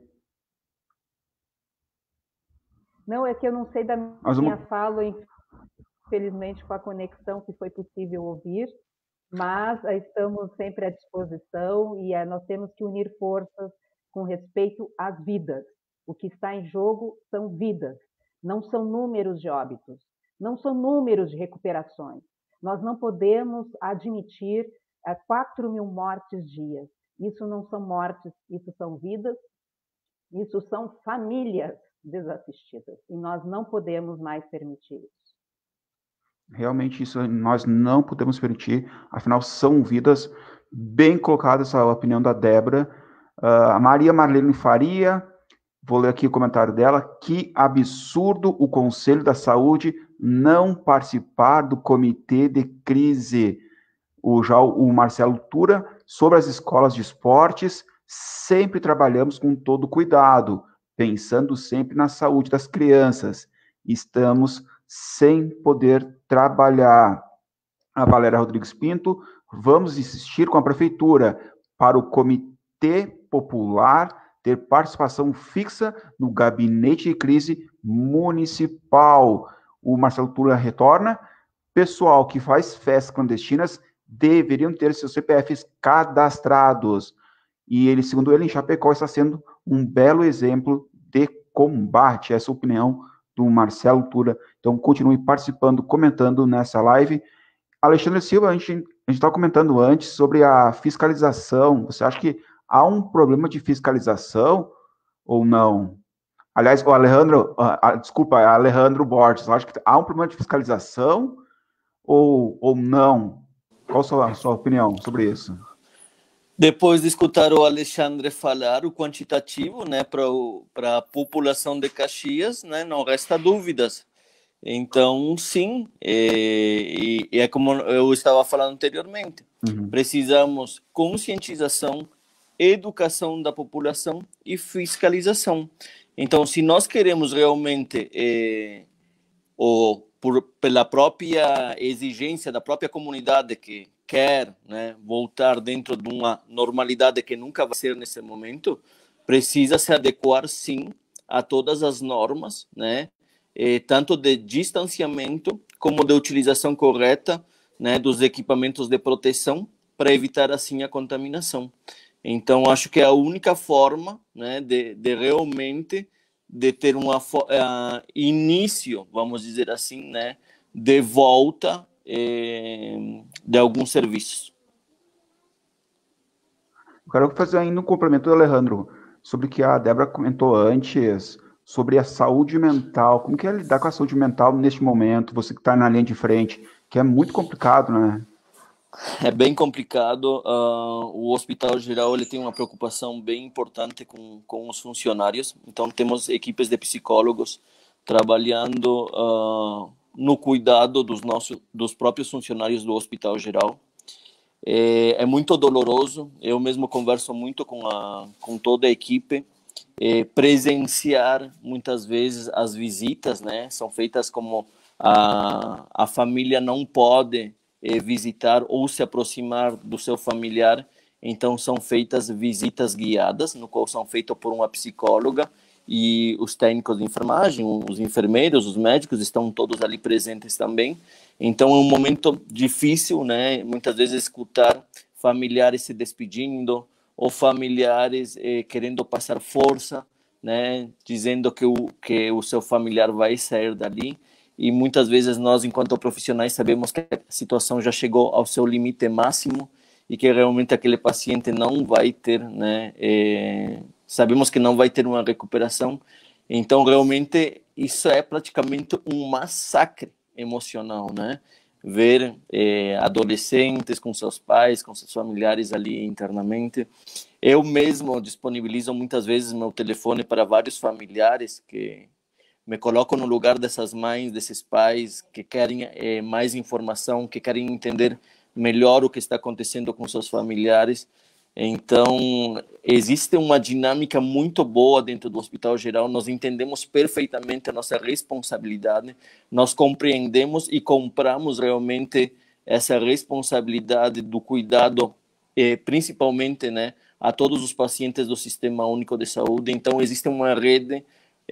Não, é que eu não sei da minha fala, infelizmente, com a conexão que foi possível ouvir, mas estamos sempre à disposição e nós temos que unir forças com respeito às vidas. O que está em jogo são vidas, não são números de óbitos, não são números de recuperações. Nós não podemos admitir 4.000 mortes dias. Isso não são mortes, isso são vidas, isso são famílias desassistidas. E nós não podemos mais permitir isso. Realmente, isso nós não podemos permitir, afinal, são vidas. Bem colocada essa opinião da Débora. A Maria Marlene Faria, vou ler aqui o comentário dela. Que absurdo o Conselho da Saúde não participar do comitê de crise. O Marcelo Tura, sobre as escolas de esportes, sempre trabalhamos com todo cuidado, pensando sempre na saúde das crianças. Estamos sem poder trabalhar. A Valéria Rodrigues Pinto, vamos insistir com a prefeitura para o Comitê Popular ter participação fixa no gabinete de crise municipal. O Marcelo Tura retorna, pessoal que faz festas clandestinas deveriam ter seus CPFs cadastrados. E ele, segundo ele, em Chapecó está sendo um belo exemplo de combate. Essa opinião do Marcelo Tura. Então, continue participando, comentando nessa live. Alexandre Silva, a gente estava comentando antes sobre a fiscalização. Você acha que há um problema de fiscalização ou não? Aliás, o Alejandro, Alejandro Borges, acha que há um problema de fiscalização ou não? Qual a sua opinião sobre isso? Depois de escutar o Alexandre falar o quantitativo, né, para a população de Caxias, né, não resta dúvidas. Então, sim, é como eu estava falando anteriormente, precisamos conscientização, educação da população e fiscalização. Então, se nós queremos realmente, pela própria exigência da própria comunidade que quer, né, voltar dentro de uma normalidade que nunca vai ser nesse momento, precisa se adequar, sim, a todas as normas, né, tanto de distanciamento como de utilização correta, né, dos equipamentos de proteção para evitar, assim, a contaminação. Então, acho que é a única forma, né, de realmente de ter um início, vamos dizer assim, né, de volta de alguns serviços. Eu quero fazer ainda um complemento do Alejandro sobre o que a Débora comentou antes, sobre a saúde mental. Como que é lidar com a saúde mental neste momento? Você que está na linha de frente, que é muito complicado, né? É bem complicado. O Hospital Geral ele tem uma preocupação bem importante com os funcionários. Então, temos equipes de psicólogos trabalhando no cuidado dos próprios funcionários do Hospital Geral. É muito doloroso. Eu mesmo converso muito com toda a equipe. Presenciar muitas vezes as visitas, né? São feitas como a família não pode visitar ou se aproximar do seu familiar, então são feitas visitas guiadas, no qual são feitas por uma psicóloga, e os técnicos de enfermagem, os enfermeiros, os médicos estão todos ali presentes também. Então é um momento difícil, né? Muitas vezes escutar familiares se despedindo ou familiares querendo passar força, né? Dizendo que o seu familiar vai sair dali. E muitas vezes nós, enquanto profissionais, sabemos que a situação já chegou ao seu limite máximo e que realmente aquele paciente não vai ter, né? Sabemos que não vai ter uma recuperação. Então, realmente, isso é praticamente um massacre emocional, né? Ver adolescentes com seus pais, com seus familiares ali internamente. Eu mesmo disponibilizo muitas vezes meu telefone para vários familiares que me coloco no lugar dessas mães, desses pais que querem mais informação, que querem entender melhor o que está acontecendo com seus familiares. Então, existe uma dinâmica muito boa dentro do Hospital Geral, nós entendemos perfeitamente a nossa responsabilidade, nós compreendemos e compramos realmente essa responsabilidade do cuidado, principalmente, né, a todos os pacientes do Sistema Único de Saúde. Então, existe uma rede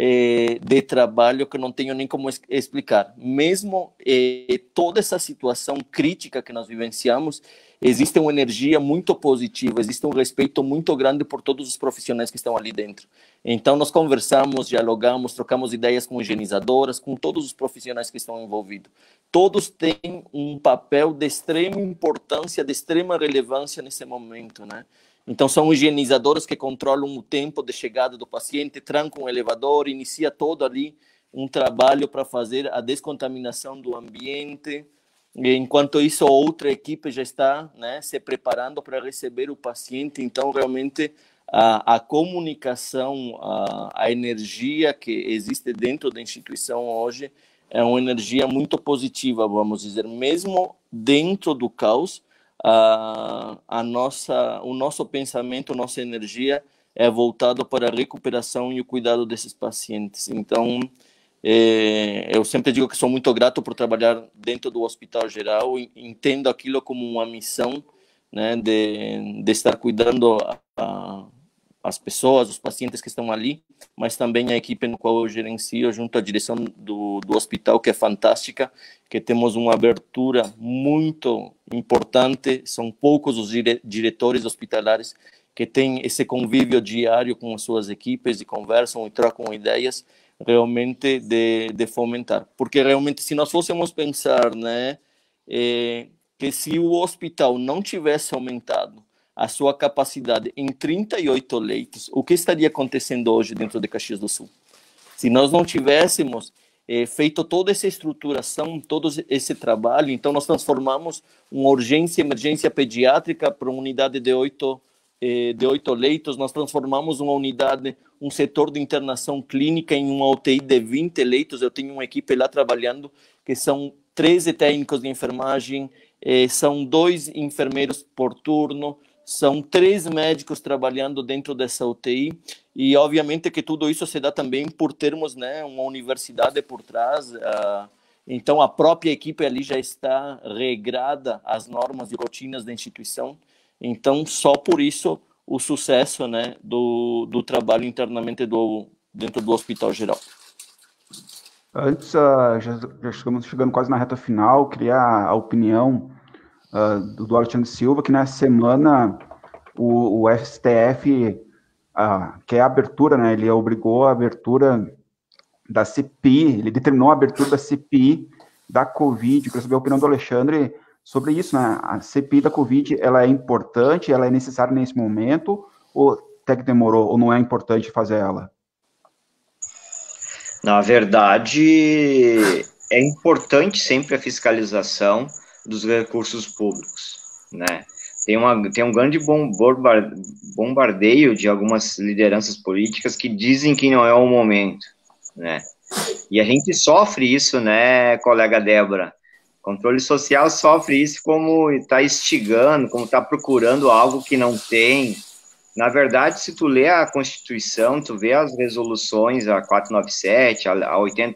de trabalho que não tenho nem como explicar. Mesmo toda essa situação crítica que nós vivenciamos, existe uma energia muito positiva, existe um respeito muito grande por todos os profissionais que estão ali dentro. Então, nós conversamos, dialogamos, trocamos ideias com higienizadoras, com todos os profissionais que estão envolvidos. Todos têm um papel de extrema importância, de extrema relevância nesse momento, né? Então, são higienizadoras que controlam o tempo de chegada do paciente, trancam o elevador, inicia todo ali um trabalho para fazer a descontaminação do ambiente. E, enquanto isso, outra equipe já está, né, se preparando para receber o paciente. Então, realmente, a comunicação, a energia que existe dentro da instituição hoje é uma energia muito positiva, vamos dizer, mesmo dentro do caos. O nosso pensamento, nossa energia é voltado para a recuperação e o cuidado desses pacientes. Então, eu sempre digo que sou muito grato por trabalhar dentro do Hospital Geral, entendo aquilo como uma missão, né, de estar cuidando as pessoas, os pacientes que estão ali, mas também a equipe no qual eu gerencio, junto à direção do hospital, que é fantástica, que temos uma abertura muito importante, são poucos os diretores hospitalares que têm esse convívio diário com as suas equipes e conversam e trocam ideias, realmente de fomentar. Porque realmente, se nós fôssemos pensar, né, que se o hospital não tivesse aumentado a sua capacidade em 38 leitos, o que estaria acontecendo hoje dentro de Caxias do Sul? Se nós não tivéssemos feito toda essa estruturação, todo esse trabalho, então nós transformamos uma urgência e emergência pediátrica para uma unidade de 8 leitos, nós transformamos uma unidade, um setor de internação clínica em uma UTI de 20 leitos. Eu tenho uma equipe lá trabalhando que são 13 técnicos de enfermagem, são 2 enfermeiros por turno, são 3 médicos trabalhando dentro dessa UTI, e obviamente que tudo isso se dá também por termos, né, uma universidade por trás. Então a própria equipe ali já está regrada às normas e rotinas da instituição. Então, só por isso o sucesso, né, do trabalho internamente dentro do Hospital Geral. Antes, já estamos chegando quase na reta final, queria a opinião do Alexandre Silva, que nessa semana o STF que é a abertura, né? Ele obrigou a abertura da CPI, ele determinou a abertura da CPI da Covid. Eu quero saber a opinião do Alexandre sobre isso, né? A CPI da Covid, ela é importante, ela é necessária nesse momento, ou até que demorou, ou não é importante fazer ela? Na verdade, é importante sempre a fiscalização dos recursos públicos, né? Tem um grande bombardeio de algumas lideranças políticas que dizem que não é o momento, né? E a gente sofre isso, né, colega Débora? O controle social sofre isso como está instigando, como está procurando algo que não tem. Na verdade, se tu lê a Constituição, tu vê as resoluções, a 497, a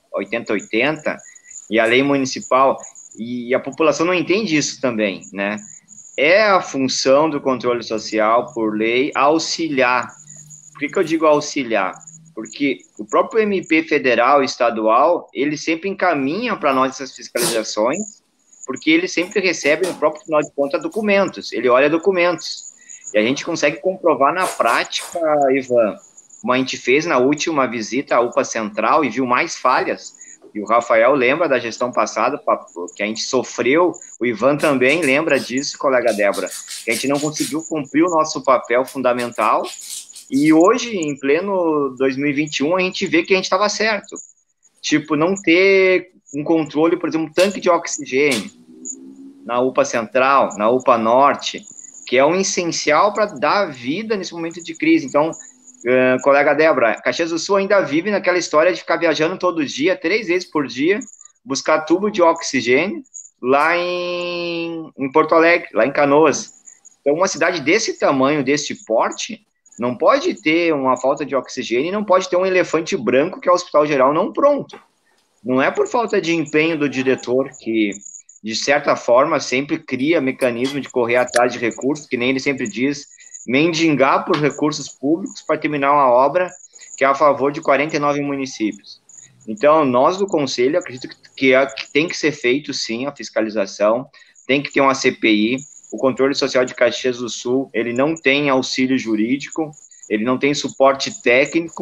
8080 e a lei municipal, e a população não entende isso também, né? É a função do controle social, por lei, auxiliar. Por que eu digo auxiliar? Porque o próprio MP federal e estadual, ele sempre encaminha para nós essas fiscalizações, porque ele sempre recebe, no próprio final de contas, documentos. Ele olha documentos. E a gente consegue comprovar na prática, Ivan, como a gente fez na última visita à UPA Central e viu mais falhas. E o Rafael lembra da gestão passada, que a gente sofreu, o Ivan também lembra disso, colega Débora, que a gente não conseguiu cumprir o nosso papel fundamental. E hoje, em pleno 2021, a gente vê que a gente estava certo. Tipo, não ter um controle, por exemplo, um tanque de oxigênio na UPA Central, na UPA Norte, que é um essencial para dar vida nesse momento de crise. Então, colega Débora, Caxias do Sul ainda vive naquela história de ficar viajando todo dia, 3 vezes por dia, buscar tubo de oxigênio lá em Porto Alegre, lá em Canoas. Então, uma cidade desse tamanho, desse porte, não pode ter uma falta de oxigênio e não pode ter um elefante branco que é o Hospital Geral não pronto. Não é por falta de empenho do diretor que, de certa forma, sempre cria mecanismo de correr atrás de recursos, que nem ele sempre diz, mendigar por recursos públicos para terminar uma obra que é a favor de 49 municípios. Então, nós do Conselho, acredito que tem que ser feito, sim, a fiscalização, tem que ter uma CPI. O controle social de Caxias do Sul, ele não tem auxílio jurídico, ele não tem suporte técnico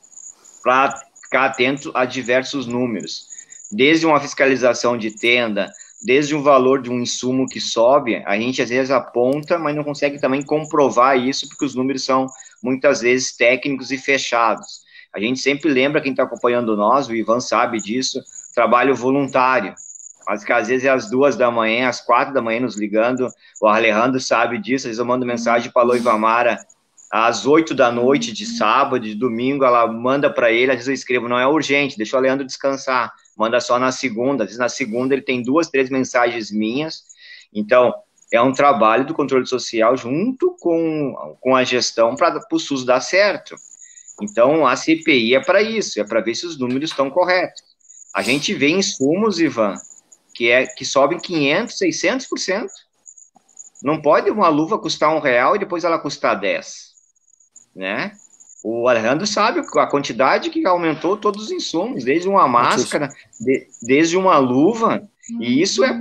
para ficar atento a diversos números. Desde uma fiscalização de tenda, desde o valor de um insumo que sobe, a gente às vezes aponta, mas não consegue também comprovar isso, porque os números são muitas vezes técnicos e fechados. A gente sempre lembra, quem está acompanhando nós, o Ivan sabe disso, trabalho voluntário. Mas que às vezes é às 2 da manhã, às 4 da manhã nos ligando, o Alejandro sabe disso, às vezes eu mando mensagem para a Loivamara às 8 da noite de sábado, de domingo, ela manda para ele, às vezes eu escrevo, não é urgente, deixa o Leandro descansar, manda só na segunda, às vezes na segunda ele tem 2, 3 mensagens minhas, então é um trabalho do controle social junto com a gestão para o SUS dar certo. Então a CPI é para isso, é para ver se os números estão corretos. A gente vê insumos, Ivan, que sobem 500%, 600%. Não pode uma luva custar R$1 e depois ela custar 10, né? O Alejandro sabe a quantidade que aumentou todos os insumos, desde uma máscara, desde uma luva, e isso é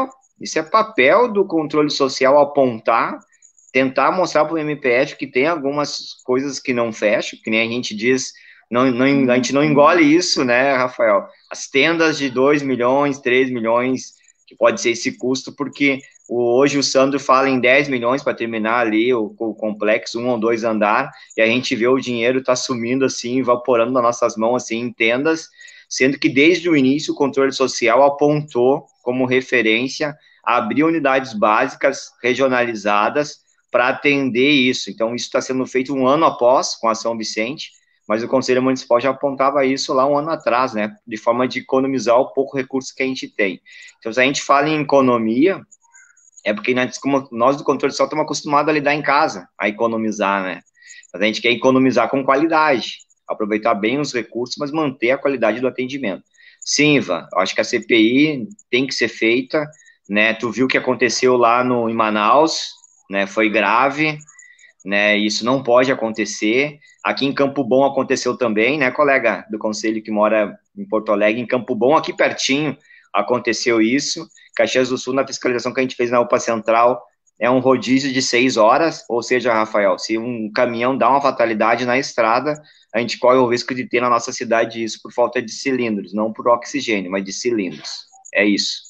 papel do controle social apontar, tentar mostrar para o MPF que tem algumas coisas que não fecham, que nem a gente diz, a gente não engole isso, né, Rafael? As tendas de 2 milhões, 3 milhões, que pode ser esse custo, porque hoje o Sandro fala em 10 milhões para terminar ali o complexo, 1 ou 2 andar, e a gente vê o dinheiro tá sumindo assim, evaporando nas nossas mãos assim em tendas, sendo que desde o início o controle social apontou como referência abrir unidades básicas regionalizadas para atender isso. Então isso está sendo feito 1 ano após com a São Vicente, mas o Conselho Municipal já apontava isso lá 1 ano atrás, né, de forma de economizar o pouco recurso que a gente tem. Então, se a gente fala em economia, é porque como nós do controle social estamos acostumados a lidar em casa, a economizar, né? Mas a gente quer economizar com qualidade, aproveitar bem os recursos, mas manter a qualidade do atendimento. Sim, Ivan, acho que a CPI tem que ser feita, né? Tu viu o que aconteceu lá em Manaus, né? Foi grave, né? Isso não pode acontecer. Aqui em Campo Bom aconteceu também, né, colega do conselho que mora em Porto Alegre, em Campo Bom, aqui pertinho, aconteceu isso. Caxias do Sul, na fiscalização que a gente fez na UPA Central, é um rodízio de 6 horas, ou seja, Rafael, se um caminhão dá uma fatalidade na estrada, a gente corre o risco de ter na nossa cidade isso por falta de cilindros, não por oxigênio, mas de cilindros. É isso.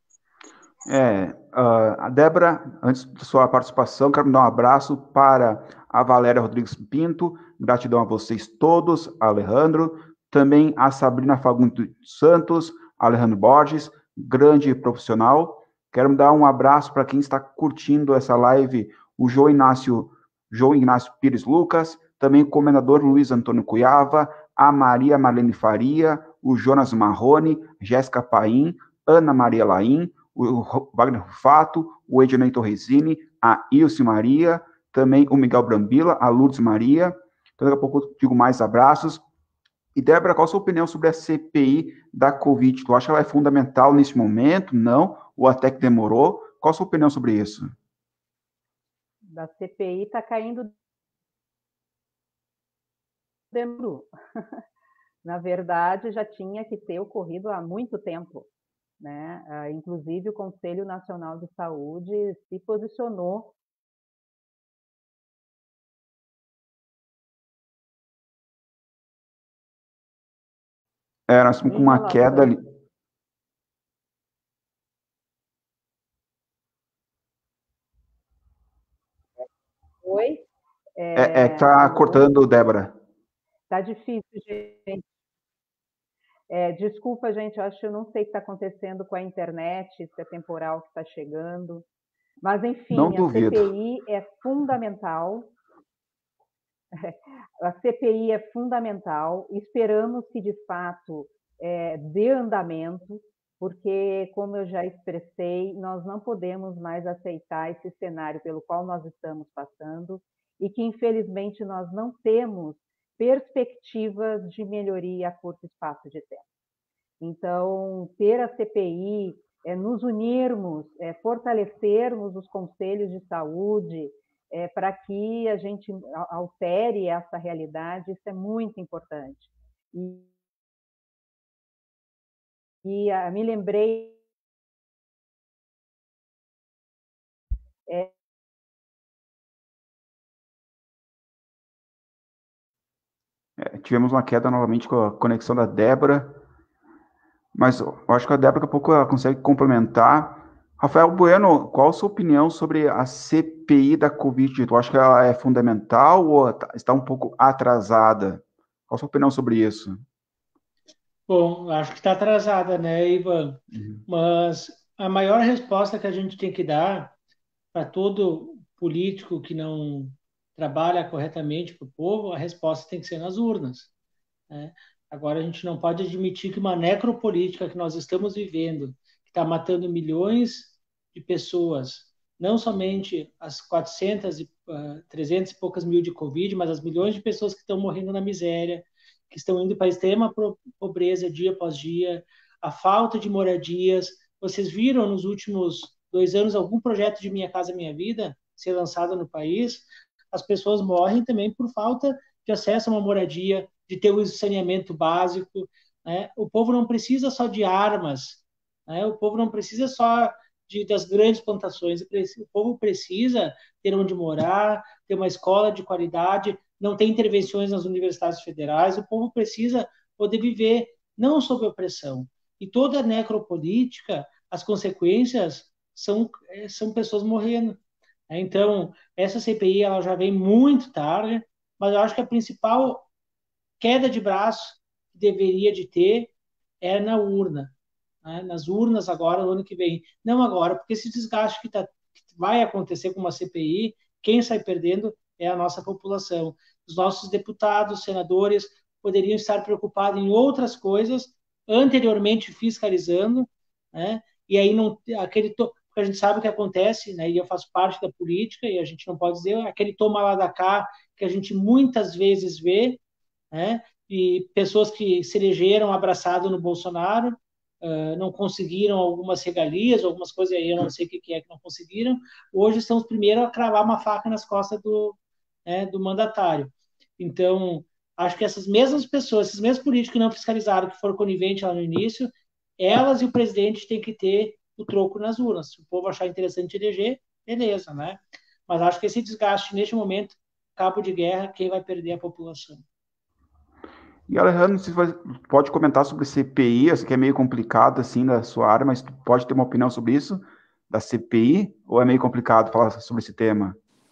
A Débora, antes da sua participação, quero dar um abraço para a Valéria Rodrigues Pinto, gratidão a vocês todos, Alejandro, também a Sabrina Fagundes Santos, Alejandro Borges, grande profissional. Quero dar um abraço para quem está curtindo essa live, o João Inácio Pires Lucas, também o comendador Luiz Antônio Cuiava, a Maria Marlene Faria, o Jonas Marrone, Jéssica Paim, Ana Maria Laim, o Wagner Rufato, o Ednei Torresini, a Ilse Maria, também o Miguel Brambila, a Lourdes Maria. Então, daqui a pouco eu digo mais abraços. E, Débora, qual a sua opinião sobre a CPI da Covid? Tu acha que ela é fundamental nesse momento? Não? Ou até que demorou? Qual a sua opinião sobre isso? Da CPI está caindo demorou. Na verdade, já tinha que ter ocorrido há muito tempo, né? Inclusive, o Conselho Nacional de Saúde se posicionou nós estamos com uma queda ali. Oi? Tá cortando, Débora. Tá difícil, gente. Desculpa, gente, eu acho que eu não sei o que está acontecendo com a internet, se é temporal que está chegando. Mas, enfim, não duvido. CPI é fundamental. A CPI é fundamental. Esperamos que, de fato, dê andamento, porque, como eu já expressei, nós não podemos mais aceitar esse cenário pelo qual nós estamos passando e que, infelizmente, nós não temos perspectivas de melhoria a curto espaço de tempo. Então, ter a CPI, nos unirmos, fortalecermos os conselhos de saúde, para que a gente altere essa realidade, isso é muito importante. E me lembrei... Tivemos uma queda novamente com a conexão da Débora, mas eu acho que a Débora daqui a pouco ela consegue complementar. Rafael Bueno, qual a sua opinião sobre a CPI da Covid? Tu acha que ela é fundamental ou está um pouco atrasada? Qual a sua opinião sobre isso? Bom, acho que está atrasada, né, Ivan? Mas a maior resposta que a gente tem que dar para todo político que não trabalha corretamente para o povo, a resposta tem que ser nas urnas, né? Agora, a gente não pode admitir que uma necropolítica que nós estamos vivendo, que está matando milhões de pessoas, não somente as 300 e poucas mil de Covid, mas as milhões de pessoas que estão morrendo na miséria, que estão indo para a extrema pobreza dia após dia, a falta de moradias. Vocês viram nos últimos 2 anos algum projeto de Minha Casa Minha Vida ser lançado no país? As pessoas morrem também por falta de acesso a uma moradia, de ter o saneamento básico, né? O povo não precisa só de armas, né? O povo não precisa só das grandes plantações, o povo precisa ter onde morar, ter uma escola de qualidade, não ter intervenções nas universidades federais, o povo precisa poder viver não sob opressão. E toda a necropolítica, as consequências são pessoas morrendo. Então, essa CPI ela já vem muito tarde, mas eu acho que a principal queda de braço que deveria de ter é na urna, né? Nas urnas agora, no ano que vem. Não agora, porque esse desgaste que vai acontecer com uma CPI, quem sai perdendo é a nossa população. Os nossos deputados, senadores, poderiam estar preocupados em outras coisas, anteriormente fiscalizando, né? E aí não porque a gente sabe o que acontece, né? E eu faço parte da política e a gente não pode dizer aquele toma lá da cá que a gente muitas vezes vê, né? E pessoas que se elegeram abraçado no Bolsonaro, não conseguiram algumas regalias, algumas coisas aí, eu não sei o que é que não conseguiram, hoje são os primeiros a cravar uma faca nas costas do mandatário. Então, acho que essas mesmas pessoas, esses mesmos políticos que não fiscalizaram, que foram coniventes lá no início, elas e o presidente têm que ter o troco nas urnas. Se o povo achar interessante eleger, beleza, né? Mas acho que esse desgaste, neste momento, cabo de guerra, quem vai perder é a população. E Alejandro, você pode comentar sobre CPI, que é meio complicado assim da sua área, mas tu pode ter uma opinião sobre isso, da CPI, ou é meio complicado falar sobre esse tema?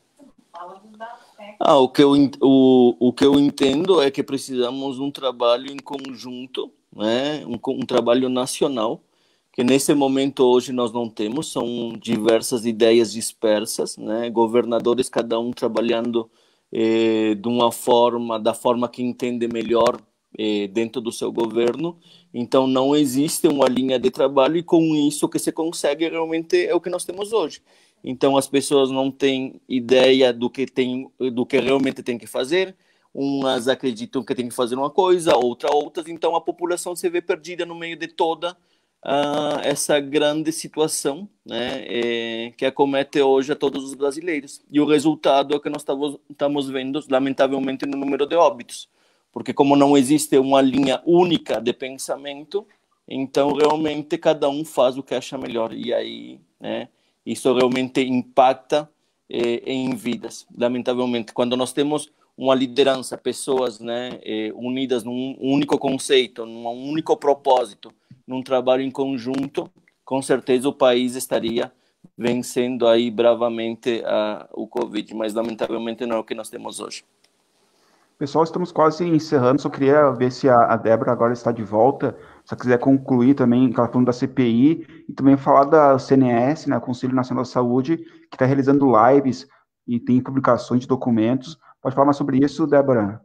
O que eu entendo é que precisamos de um trabalho em conjunto, né? Um trabalho nacional, que nesse momento hoje nós não temos, são diversas ideias dispersas, né? Governadores, cada um trabalhando de uma forma, da forma que entende melhor dentro do seu governo. Então não existe uma linha de trabalho e com isso o que se consegue realmente é o que nós temos hoje. Então as pessoas não têm ideia do que realmente tem que fazer. Umas acreditam que tem que fazer uma coisa, outras. Então a população se vê perdida no meio de toda essa grande situação, né, que acomete hoje a todos os brasileiros. E o resultado é que nós estamos vendo, lamentavelmente, no número de óbitos. Porque como não existe uma linha única de pensamento, então realmente cada um faz o que acha melhor. E aí, né, isso realmente impacta em vidas, lamentavelmente. Quando nós temos uma liderança, pessoas, né, unidas num único conceito, num único propósito, num trabalho em conjunto, com certeza o país estaria vencendo aí bravamente o Covid, mas lamentavelmente não é o que nós temos hoje. Pessoal, estamos quase encerrando, só queria ver se a Débora agora está de volta, se ela quiser concluir também, que ela falando da CPI, e também falar da CNS, né, Conselho Nacional da Saúde, que está realizando lives e tem publicações de documentos. Pode falar mais sobre isso, Débora?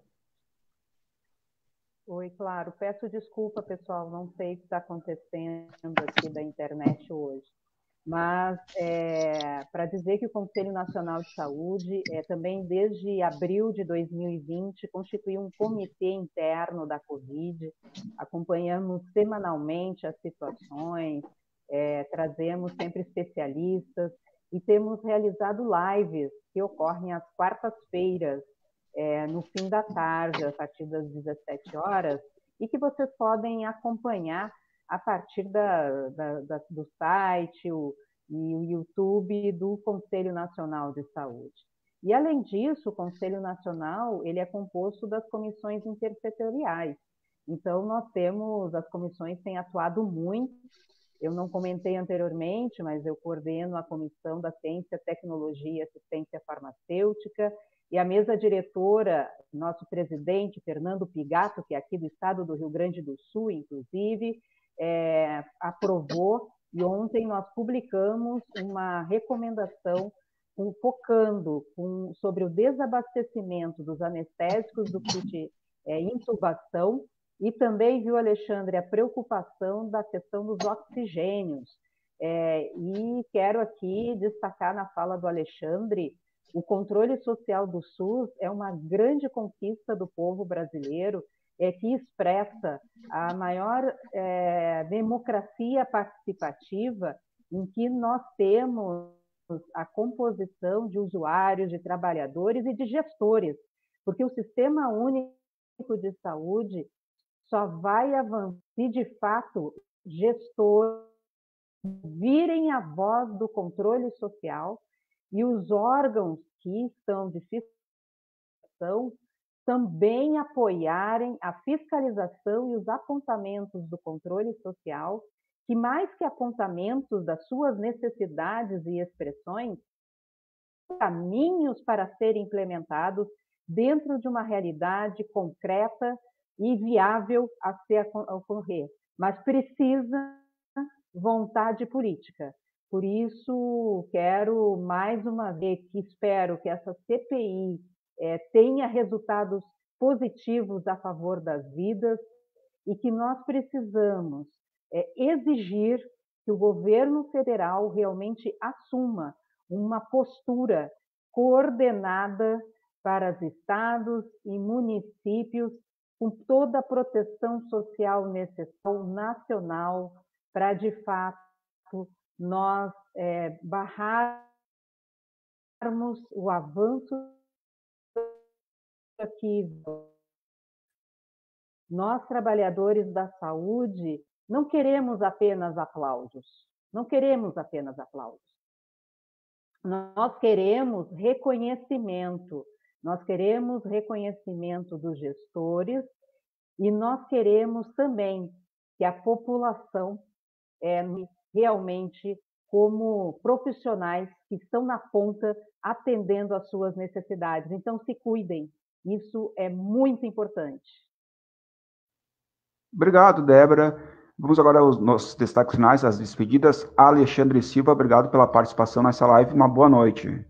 Oi, claro. Peço desculpa, pessoal, não sei o que está acontecendo aqui da internet hoje. Mas para dizer que o Conselho Nacional de Saúde, também desde abril de 2020, constituiu um comitê interno da Covid, acompanhamos semanalmente as situações, trazemos sempre especialistas e temos realizado lives que ocorrem às quartas-feiras, no fim da tarde, a partir das 17 horas, e que vocês podem acompanhar a partir do site e o YouTube do Conselho Nacional de Saúde. E, além disso, o Conselho Nacional ele é composto das comissões intersetoriais. Então, as comissões têm atuado muito. Eu não comentei anteriormente, mas eu coordeno a Comissão da Ciência, Tecnologia e Assistência Farmacêutica, e a mesa diretora, nosso presidente, Fernando Pigato, que é aqui do estado do Rio Grande do Sul, inclusive, aprovou, e ontem nós publicamos uma recomendação focando sobre o desabastecimento dos anestésicos do kit intubação, e também, viu, Alexandre, a preocupação da questão dos oxigênios. E quero aqui destacar na fala do Alexandre, o controle social do SUS é uma grande conquista do povo brasileiro, que expressa a maior democracia participativa, em que nós temos a composição de usuários, de trabalhadores e de gestores, porque o Sistema Único de Saúde só vai avançar se, de fato, gestores virem a voz do controle social e os órgãos que estão de fiscalização também apoiarem a fiscalização e os apontamentos do controle social, que mais que apontamentos das suas necessidades e expressões, caminhos para serem implementados dentro de uma realidade concreta e viável a ocorrer, mas precisa vontade política. Por isso, quero mais uma vez, espero que essa CPI tenha resultados positivos a favor das vidas, e que nós precisamos exigir que o governo federal realmente assuma uma postura coordenada para os estados e municípios, com toda a proteção social necessária, nacional, para, de fato, nós barrarmos o avanço aqui. Nós, trabalhadores da saúde, não queremos apenas aplausos, não queremos apenas aplausos. Nós queremos reconhecimento dos gestores e nós queremos também que a população realmente como profissionais que estão na ponta atendendo às suas necessidades. Então, se cuidem. Isso é muito importante. Obrigado, Débora. Vamos agora aos nossos destaques finais, as despedidas. Alexandre Silva, obrigado pela participação nessa live. Uma boa noite.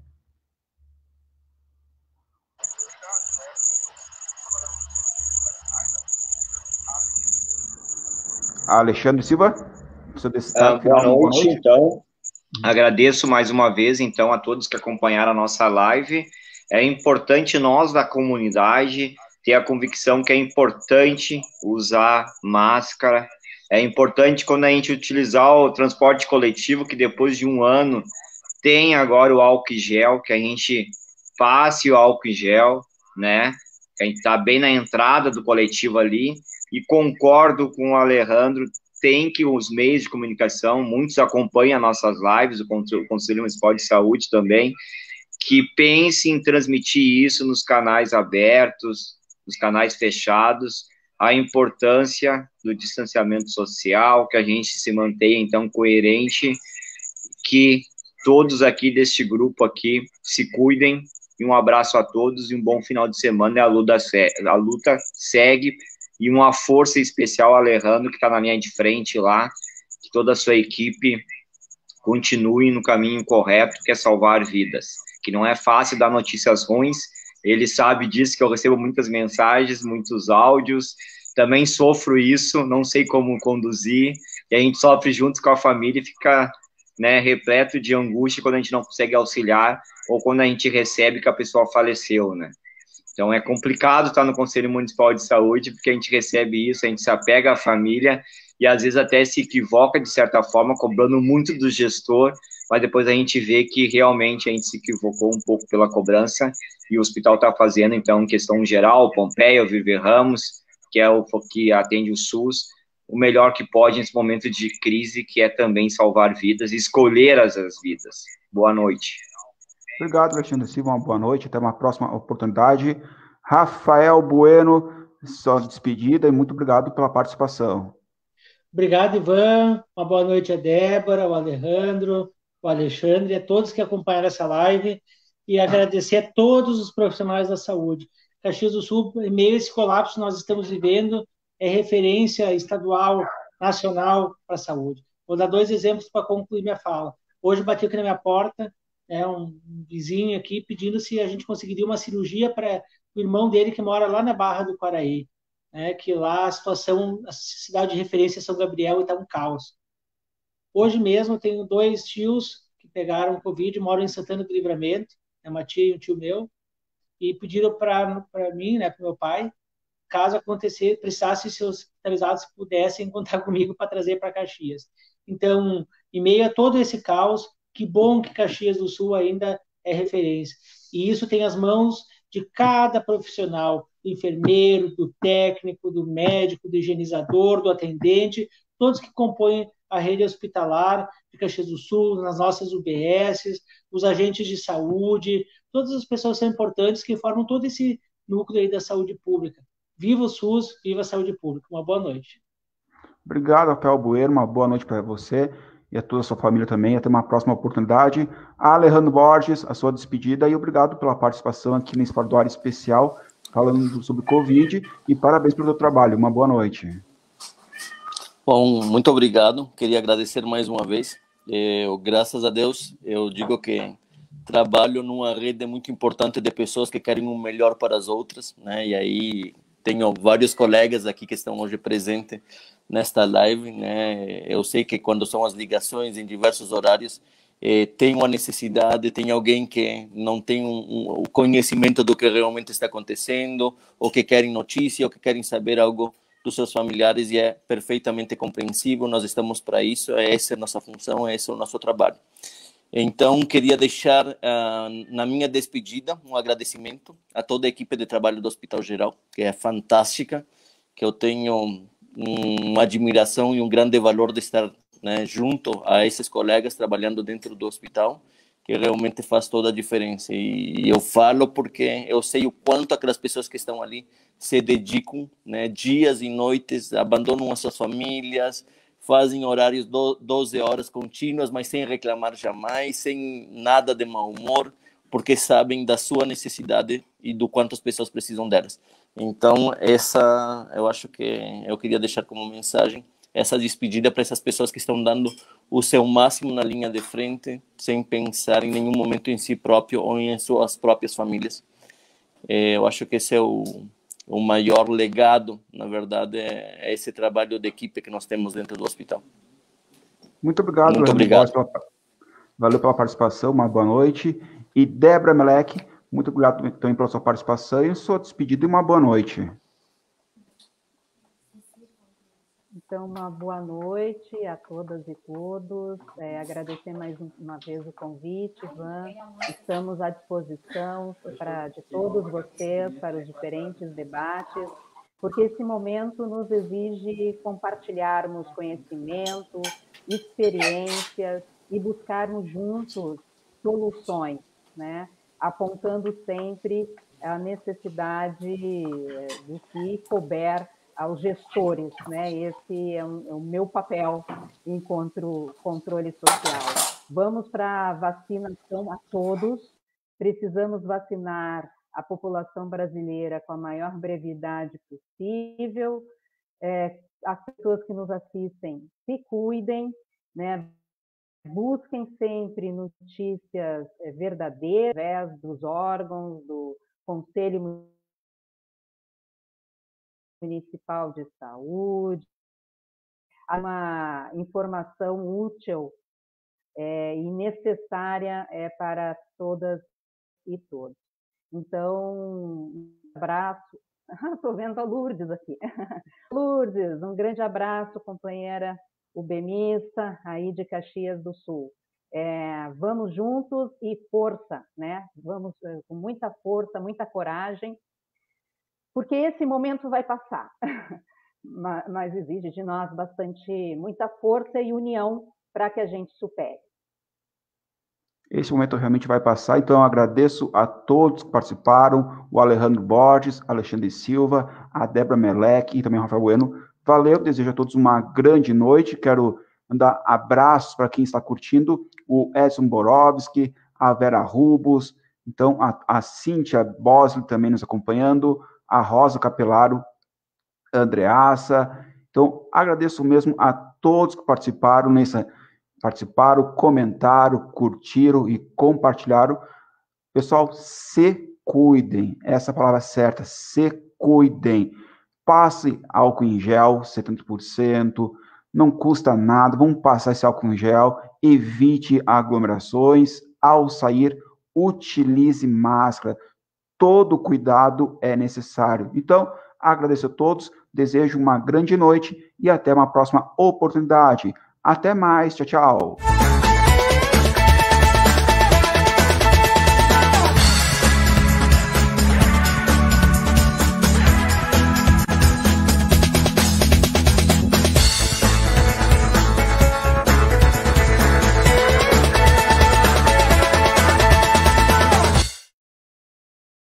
Alexandre Silva, seu destaque final. Boa noite, então. Agradeço mais uma vez, então, a todos que acompanharam a nossa live. É importante nós, da comunidade, ter a convicção que é importante usar máscara. É importante, quando a gente utilizar o transporte coletivo, que depois de um ano tem agora o álcool em gel, que a gente passe o álcool em gel, né? A gente está bem na entrada do coletivo ali. E concordo com o Alejandro, tem que os meios de comunicação, muitos acompanham nossas lives, o Conselho Municipal de Saúde também, que pense em transmitir isso nos canais abertos, nos canais fechados, a importância do distanciamento social, que a gente se mantenha, então, coerente, que todos aqui deste grupo aqui se cuidem, e um abraço a todos e um bom final de semana, e a luta segue, e uma força especial ao Alejandro, que está na linha de frente lá, que toda a sua equipe continue no caminho correto, que é salvar vidas, que não é fácil dar notícias ruins, ele sabe disso, que eu recebo muitas mensagens, muitos áudios, também sofro isso, não sei como conduzir, e a gente sofre juntos com a família e fica, né, repleto de angústia quando a gente não consegue auxiliar, ou quando a gente recebe que a pessoa faleceu, né. Então, é complicado estar no Conselho Municipal de Saúde, porque a gente recebe isso, a gente se apega à família e, às vezes, até se equivoca, de certa forma, cobrando muito do gestor, mas depois a gente vê que, realmente, a gente se equivocou um pouco pela cobrança e o hospital está fazendo, então, em questão geral, Pompeia, o Viver Ramos, que é o que atende o SUS, o melhor que pode nesse momento de crise, que é também salvar vidas e escolher as vidas. Boa noite. Obrigado, Alexandre Silva, uma boa noite, até uma próxima oportunidade. Rafael Bueno, sua despedida e muito obrigado pela participação. Obrigado, Ivan, uma boa noite a Débora, o Alejandro, o Alexandre, a todos que acompanharam essa live e agradecer a todos os profissionais da saúde. Caxias do Sul, em meio a esse colapso que nós estamos vivendo, é referência estadual, nacional para a saúde. Vou dar 2 exemplos para concluir minha fala. Hoje bateu aqui na minha porta, um vizinho aqui pedindo se a gente conseguiria uma cirurgia para o irmão dele que mora lá na Barra do Quaraí, que lá a situação, a cidade de referência é São Gabriel e está um caos. Hoje mesmo eu tenho 2 tios que pegaram Covid, moram em Santana do Livramento, uma tia e um tio meu, e pediram para mim, para meu pai, caso acontecer, precisasse ser hospitalizados, pudessem contar comigo para trazer para Caxias. Então, em meio a todo esse caos, que bom que Caxias do Sul ainda é referência. E isso tem as mãos de cada profissional, do enfermeiro, do técnico, do médico, do higienizador, do atendente, todos que compõem a rede hospitalar de Caxias do Sul, nas nossas UBSs, os agentes de saúde, todas as pessoas são importantes que formam todo esse núcleo aí da saúde pública. Viva o SUS, viva a saúde pública. Uma boa noite. Obrigado, Rafael Bueno, uma boa noite para você e a toda a sua família também. Até uma próxima oportunidade. Alejandro Borges, a sua despedida e obrigado pela participação aqui nesse Fardoar especial, falando sobre Covid e parabéns pelo seu trabalho. Uma boa noite. Bom, muito obrigado. Queria agradecer mais uma vez. Graças a Deus, eu digo que trabalho numa rede muito importante de pessoas que querem o melhor para as outras, né? E aí tenho vários colegas aqui que estão hoje presentes nesta live, né? Eu sei que quando são as ligações em diversos horários, tem uma necessidade, tem alguém que não tem o conhecimento do que realmente está acontecendo, ou que querem notícia, ou que querem saber algo dos seus familiares, e é perfeitamente compreensível. Nós estamos para isso, essa é a nossa função, esse é o nosso trabalho. Então, queria deixar na minha despedida um agradecimento a toda a equipe de trabalho do Hospital Geral, que é fantástica, que eu tenho uma admiração e um grande valor de estar, né, junto a esses colegas trabalhando dentro do hospital, que realmente faz toda a diferença. E eu falo porque eu sei o quanto aquelas pessoas que estão ali se dedicam, né, dias e noites, abandonam as suas famílias, fazem horários 12 horas contínuas, mas sem reclamar jamais, sem nada de mau humor, porque sabem da sua necessidade e do quanto as pessoas precisam delas. Então, essa eu acho que eu queria deixar como mensagem, essa despedida para essas pessoas que estão dando o seu máximo na linha de frente, sem pensar em nenhum momento em si próprio ou em suas próprias famílias. Eu acho que esse é o maior legado, na verdade, é esse trabalho de equipe que nós temos dentro do hospital. Muito obrigado. Muito obrigado. Valeu pela participação, uma boa noite. E Débora Melek, muito obrigado também pela sua participação e sua despedida e uma boa noite. Então, uma boa noite a todas e todos. Agradecer mais uma vez o convite, Ivan. Estamos à disposição de todos vocês para os diferentes debates, porque esse momento nos exige compartilharmos conhecimento, experiências e buscarmos juntos soluções, né? Apontando sempre a necessidade do que couber aos gestores, né? Esse é o meu papel enquanto controle social. Vamos para a vacinação a todos, precisamos vacinar a população brasileira com a maior brevidade possível. As pessoas que nos assistem, se cuidem, né? Busquem sempre notícias verdadeiras, através dos órgãos, do Conselho Municipal de Saúde, uma informação útil e necessária para todas e todos. Então, um abraço. Estou vendo a Lourdes aqui. Lourdes, um grande abraço, companheira ubemista, aí de Caxias do Sul. Vamos juntos e força, né? Vamos com muita força, muita coragem, porque esse momento vai passar, mas exige de nós muita força e união para que a gente supere. Esse momento realmente vai passar, então eu agradeço a todos que participaram, o Alejandro Borges, Alexandre Silva, a Débora Melek e também o Rafael Bueno. Valeu, desejo a todos uma grande noite, quero mandar abraços para quem está curtindo, o Edson Borowski, a Vera Rubos, então a Cíntia Bosley também nos acompanhando, a Rosa Capelaro, a Andreassa. Então, agradeço mesmo a todos que participaram, comentaram, curtiram e compartilharam. Pessoal, se cuidem, essa é a palavra certa, se cuidem. Passe álcool em gel, 70%, não custa nada, vamos passar esse álcool em gel, evite aglomerações, ao sair, utilize máscara, todo cuidado é necessário. Então, agradeço a todos, desejo uma grande noite e até uma próxima oportunidade. Até mais, tchau, tchau.